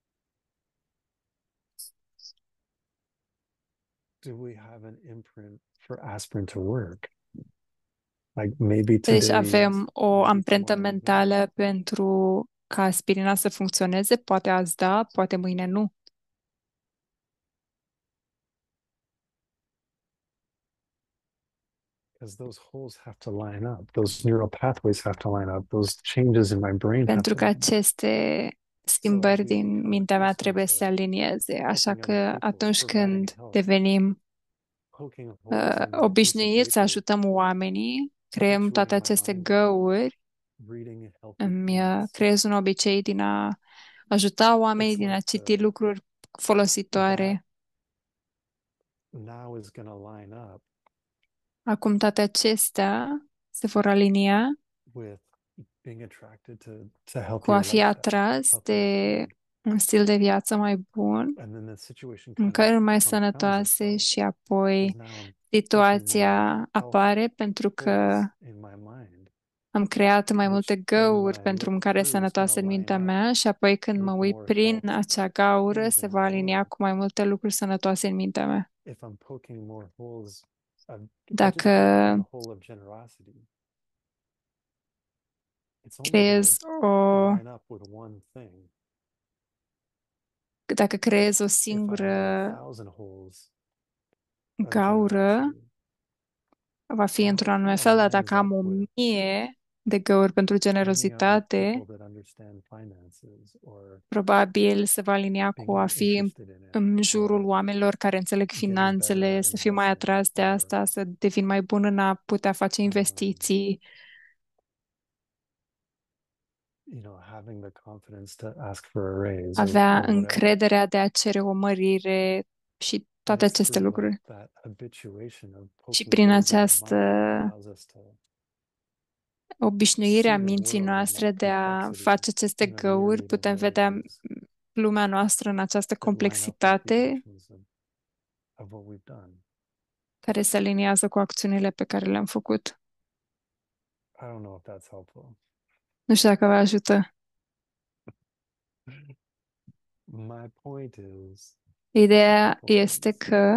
do we have an imprint for aspirin to work? Like maybe Deci today, yes, avem o maybe amprentă tomorrow, no. mentală pentru ca aspirina să funcționeze, poate azi da, poate mâine nu. Because those holes have to line up. Those neural pathways have to line up. Those changes in my brain have Pentru to că line up. aceste So as schimbări we din become mintea mea accustomed trebuie to să se alinieze. Așa helping other că people, atunci providing când help, devenim poking holes uh, in a piece of obișnuiți să paper, ajutăm oamenii, creăm toate habituating my aceste mind, găuri, reading healthy îmi uh, things, creez un obicei din a ajuta oamenii, it's din a like citi the lucruri that folositoare. now is going to line up Acum toate acestea se vor alinia with being attracted to to cu a healthier fi lifestyle, atras healthier de food, un stil de viață mai bun, and then the situation kind of mâncări mai compounds sănătoase itself și because apoi now I'm pushing more situația health apare pentru că holes in my mind, am creat mai which multe when găuri I pentru look mâncare through is going sănătoasă to în line mintea up mea și apoi când mă with uit more prin health acea gaură things se in va my alinia world. cu mai multe lucruri sănătoase în mintea mea. If I'm poking more holes, of, I just Dacă poke a hole of generosity. It's only creez to o, line up with one thing. dacă creez o If I have a singură thousand holes of gaură, generosity, va fi now într-un it kind anume of fel, dar lines dacă am up o with mie de găuri pentru hanging out with generozitate, people that understand finances or probabil se va alinia cu a being fi în, interested in it în jurul or oamenilor care înțeleg getting better finanțele, at să fiu mai investing atras de or asta, să devin mai bun în a putea face um, investiții, you know, having the confidence to ask for a raise or, avea or whatever. încrederea de a cere o mărire și And toate it's aceste through like lucruri. that habituation of Și poking prin holes in our această mind that allows us to obișnuire see a the minții world in noastre that de a complexity face aceste in a găuri, myriad of putem vedea ways lumea noastră în această that line up with the complexitate actions of, of what we've done. care se aliniază cu acțiunile pe care le-am făcut. I don't know if that's helpful. Nu știu dacă vă ajută. My point is, Ideea couple este things. că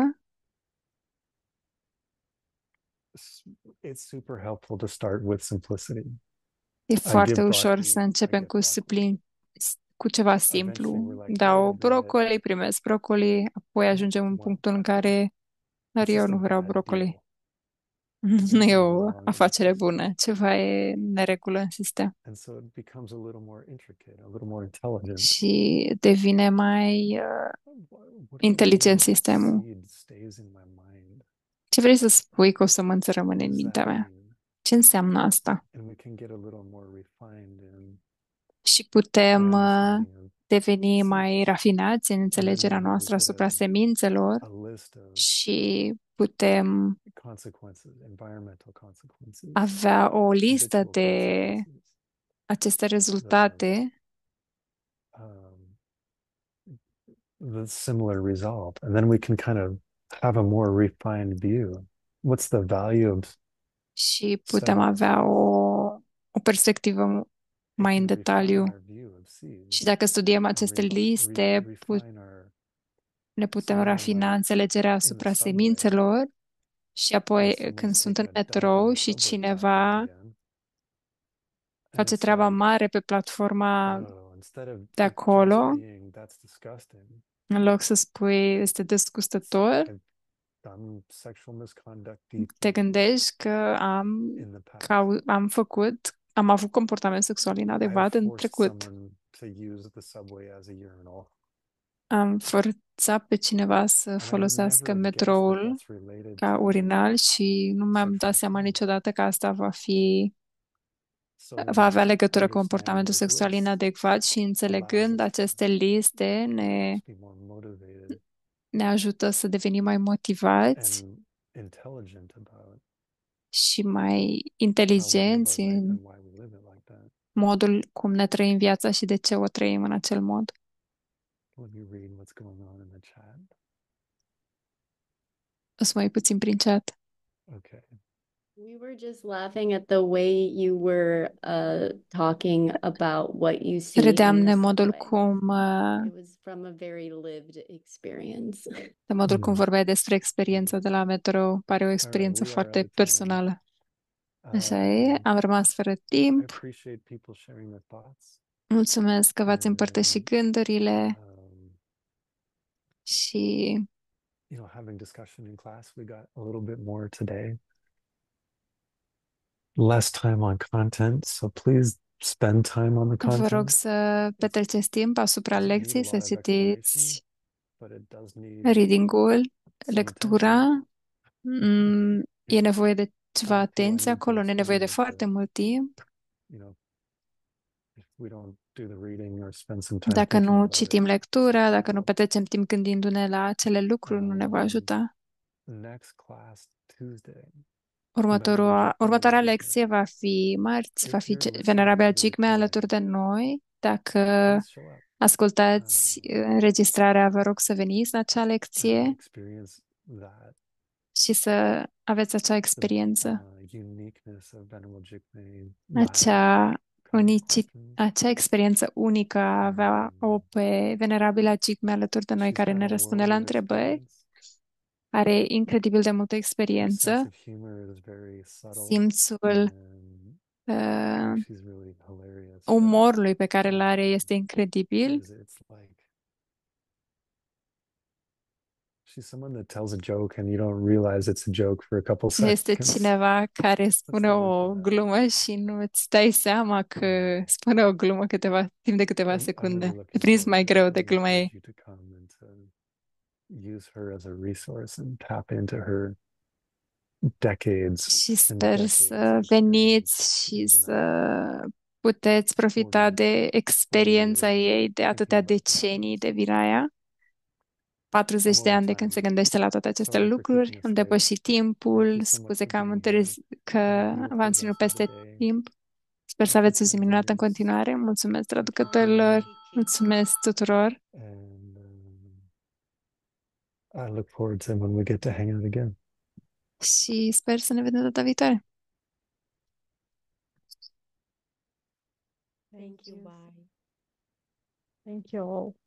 S- It's super helpful to start with simplicity. e I foarte give ușor să broccoli, I începem get cu broccoli. suplin, cu ceva Eventually, simplu. we're like, Dau I get it. brocoli, primesc brocoli, apoi I ajungem în just want punctul în broccoli. care dar It's eu just a nu vreau bad brocoli. deal. Nu e Something's o wrong in the afacere system. bună, ceva e în neregulă în sistem. And so it becomes a little more intricate, a little more intelligent. Și devine mai uh, What, what do you inteligent mean sistemul. seed stays in my mind? Ce vrei să spui că o sămânță rămâne What în does mintea that mea? mean? Ce înseamnă asta? And we can get a little more refined in Și putem our uh, understanding of deveni mai seeds. rafinați în And then înțelegerea maybe we noastră get asupra a, semințelor a list of și putem consequences, environmental consequences, avea o listă habitual de consequences, aceste the rezultate, um, the similar result, and then we can kind of have a more refined view. What's the value of și putem seven? avea o, o perspectivă If mai we în refine detaliu. our view of seeds Și dacă studiem and aceste re- re- liste, pu- refine our ne putem seeing them rafina like înțelegerea in the asupra subway, semințelor și when apoi când someone's sunt taking în a dump on metrou the și subway platform cineva again, and face it's treaba like, mare pe platforma oh, instead of de it just acolo, being that's disgusting, în loc să spui este it's dezgustător, I've done sexual misconduct te things gândești că am, in the past. că au- am făcut, am avut comportament sexual I've inadecvat în forced trecut. someone to use the subway as a urinal, Am forțat pe cineva să and I would folosească never have guessed that metroul that's related ca to urinal și nu mi-am sexual dat seama misconduct. niciodată că asta va fi, So va avea legătură cu understanding comportamentul those sexual lists inadecvat și allows înțelegând us to aceste liste ne just be more motivated ne ajută să devenim mai motivați and intelligent about și mai how we live inteligenți our life în and why we live it like that. modul cum ne trăim viața și de ce o trăim în acel mod. Let me read what's going on in the chat. O să mai puțin prin chat. Okay. We were just laughing at the way you were uh, talking about what you see Râdeam in de the modul subway. cum uh, It was from a very lived experience. de modul cum Mm. vorbeai despre experiența de la metrou. Pare o experiență we are out foarte of time. personală. Așa e, Um, am rămas fără I timp. appreciate people sharing their thoughts. Mulțumesc că v-ați And, împărtășit gândurile um, și you know, having discussion in class, we got a little bit more today. Less time on content, so please spend time on the vă rog content. să petreceți timp asupra Doesn't need a lecției, să lot of explanation, citiți but it does need reading-ul, some lectura. attention. Mm, E nevoie de ceva I don't feel I atenție need to acolo, nu e nevoie explain de it, but foarte mult timp. you know, if we don't do the reading or spend some time Dacă thinking nu about it, citim lectura, dacă nu petrecem timp gândindu-ne la acele lucruri, nu ne va um, ajuta. next class Tuesday, Următorul, Venerable următoarea Jigme. lecție va fi marți, va If fi you're ce- listening Venerabil to the Jigme alături de recording, noi. Dacă please show up. ascultați Um, înregistrarea, vă rog să veniți la acea and lecție experience that și să aveți acea the experiență, uh, uniqueness of Venerable Jigme live acea, kind of unici, questions. acea experiență unică a avea o Um, pe Venerabilă Jigme alături de noi she's care got ne a răspunde la world of întrebări. experience. Are incredibil de multă Her sense experiență. of humor is very subtle, Simțul and uh, I think she's really hilarious. But umorului pe care îl are um, este incredibil. is it's like she's someone that tells a joke and you don't realize it's a joke for a couple Este seconds. cineva care What's spune the word for o that? glumă și nu îți dai seama că Um, spune o glumă câteva, timp de câteva I'm, I'm really secunde. E looking prins forward mai to it. greu I de would gluma encourage ei. you to come and to use her as a resource and tap into her decades Și and sper decades să of experience veniți și in să Vinaya. puteți profita forty, de forty experiența years of ei de thinking atâtea about these decenii de things. Vinaya. patruzeci I'm de over ani de când se time. gândește la toate aceste Sorry for lucruri. keeping us Am late. depășit Thank timpul. you so much Scuze for că am being here. întârzi, că Have a v-am beautiful ținut rest of the peste day. timp. Sper să Thank you, aveți o zi minunată în translators. continuare. Mulțumesc Thank you, traducătorilor. Carmen. Mulțumesc tuturor. And um, I look forward to when we get to hang out again. Și sper să ne vedem data viitoare. Thank you. Bye. Thank you all.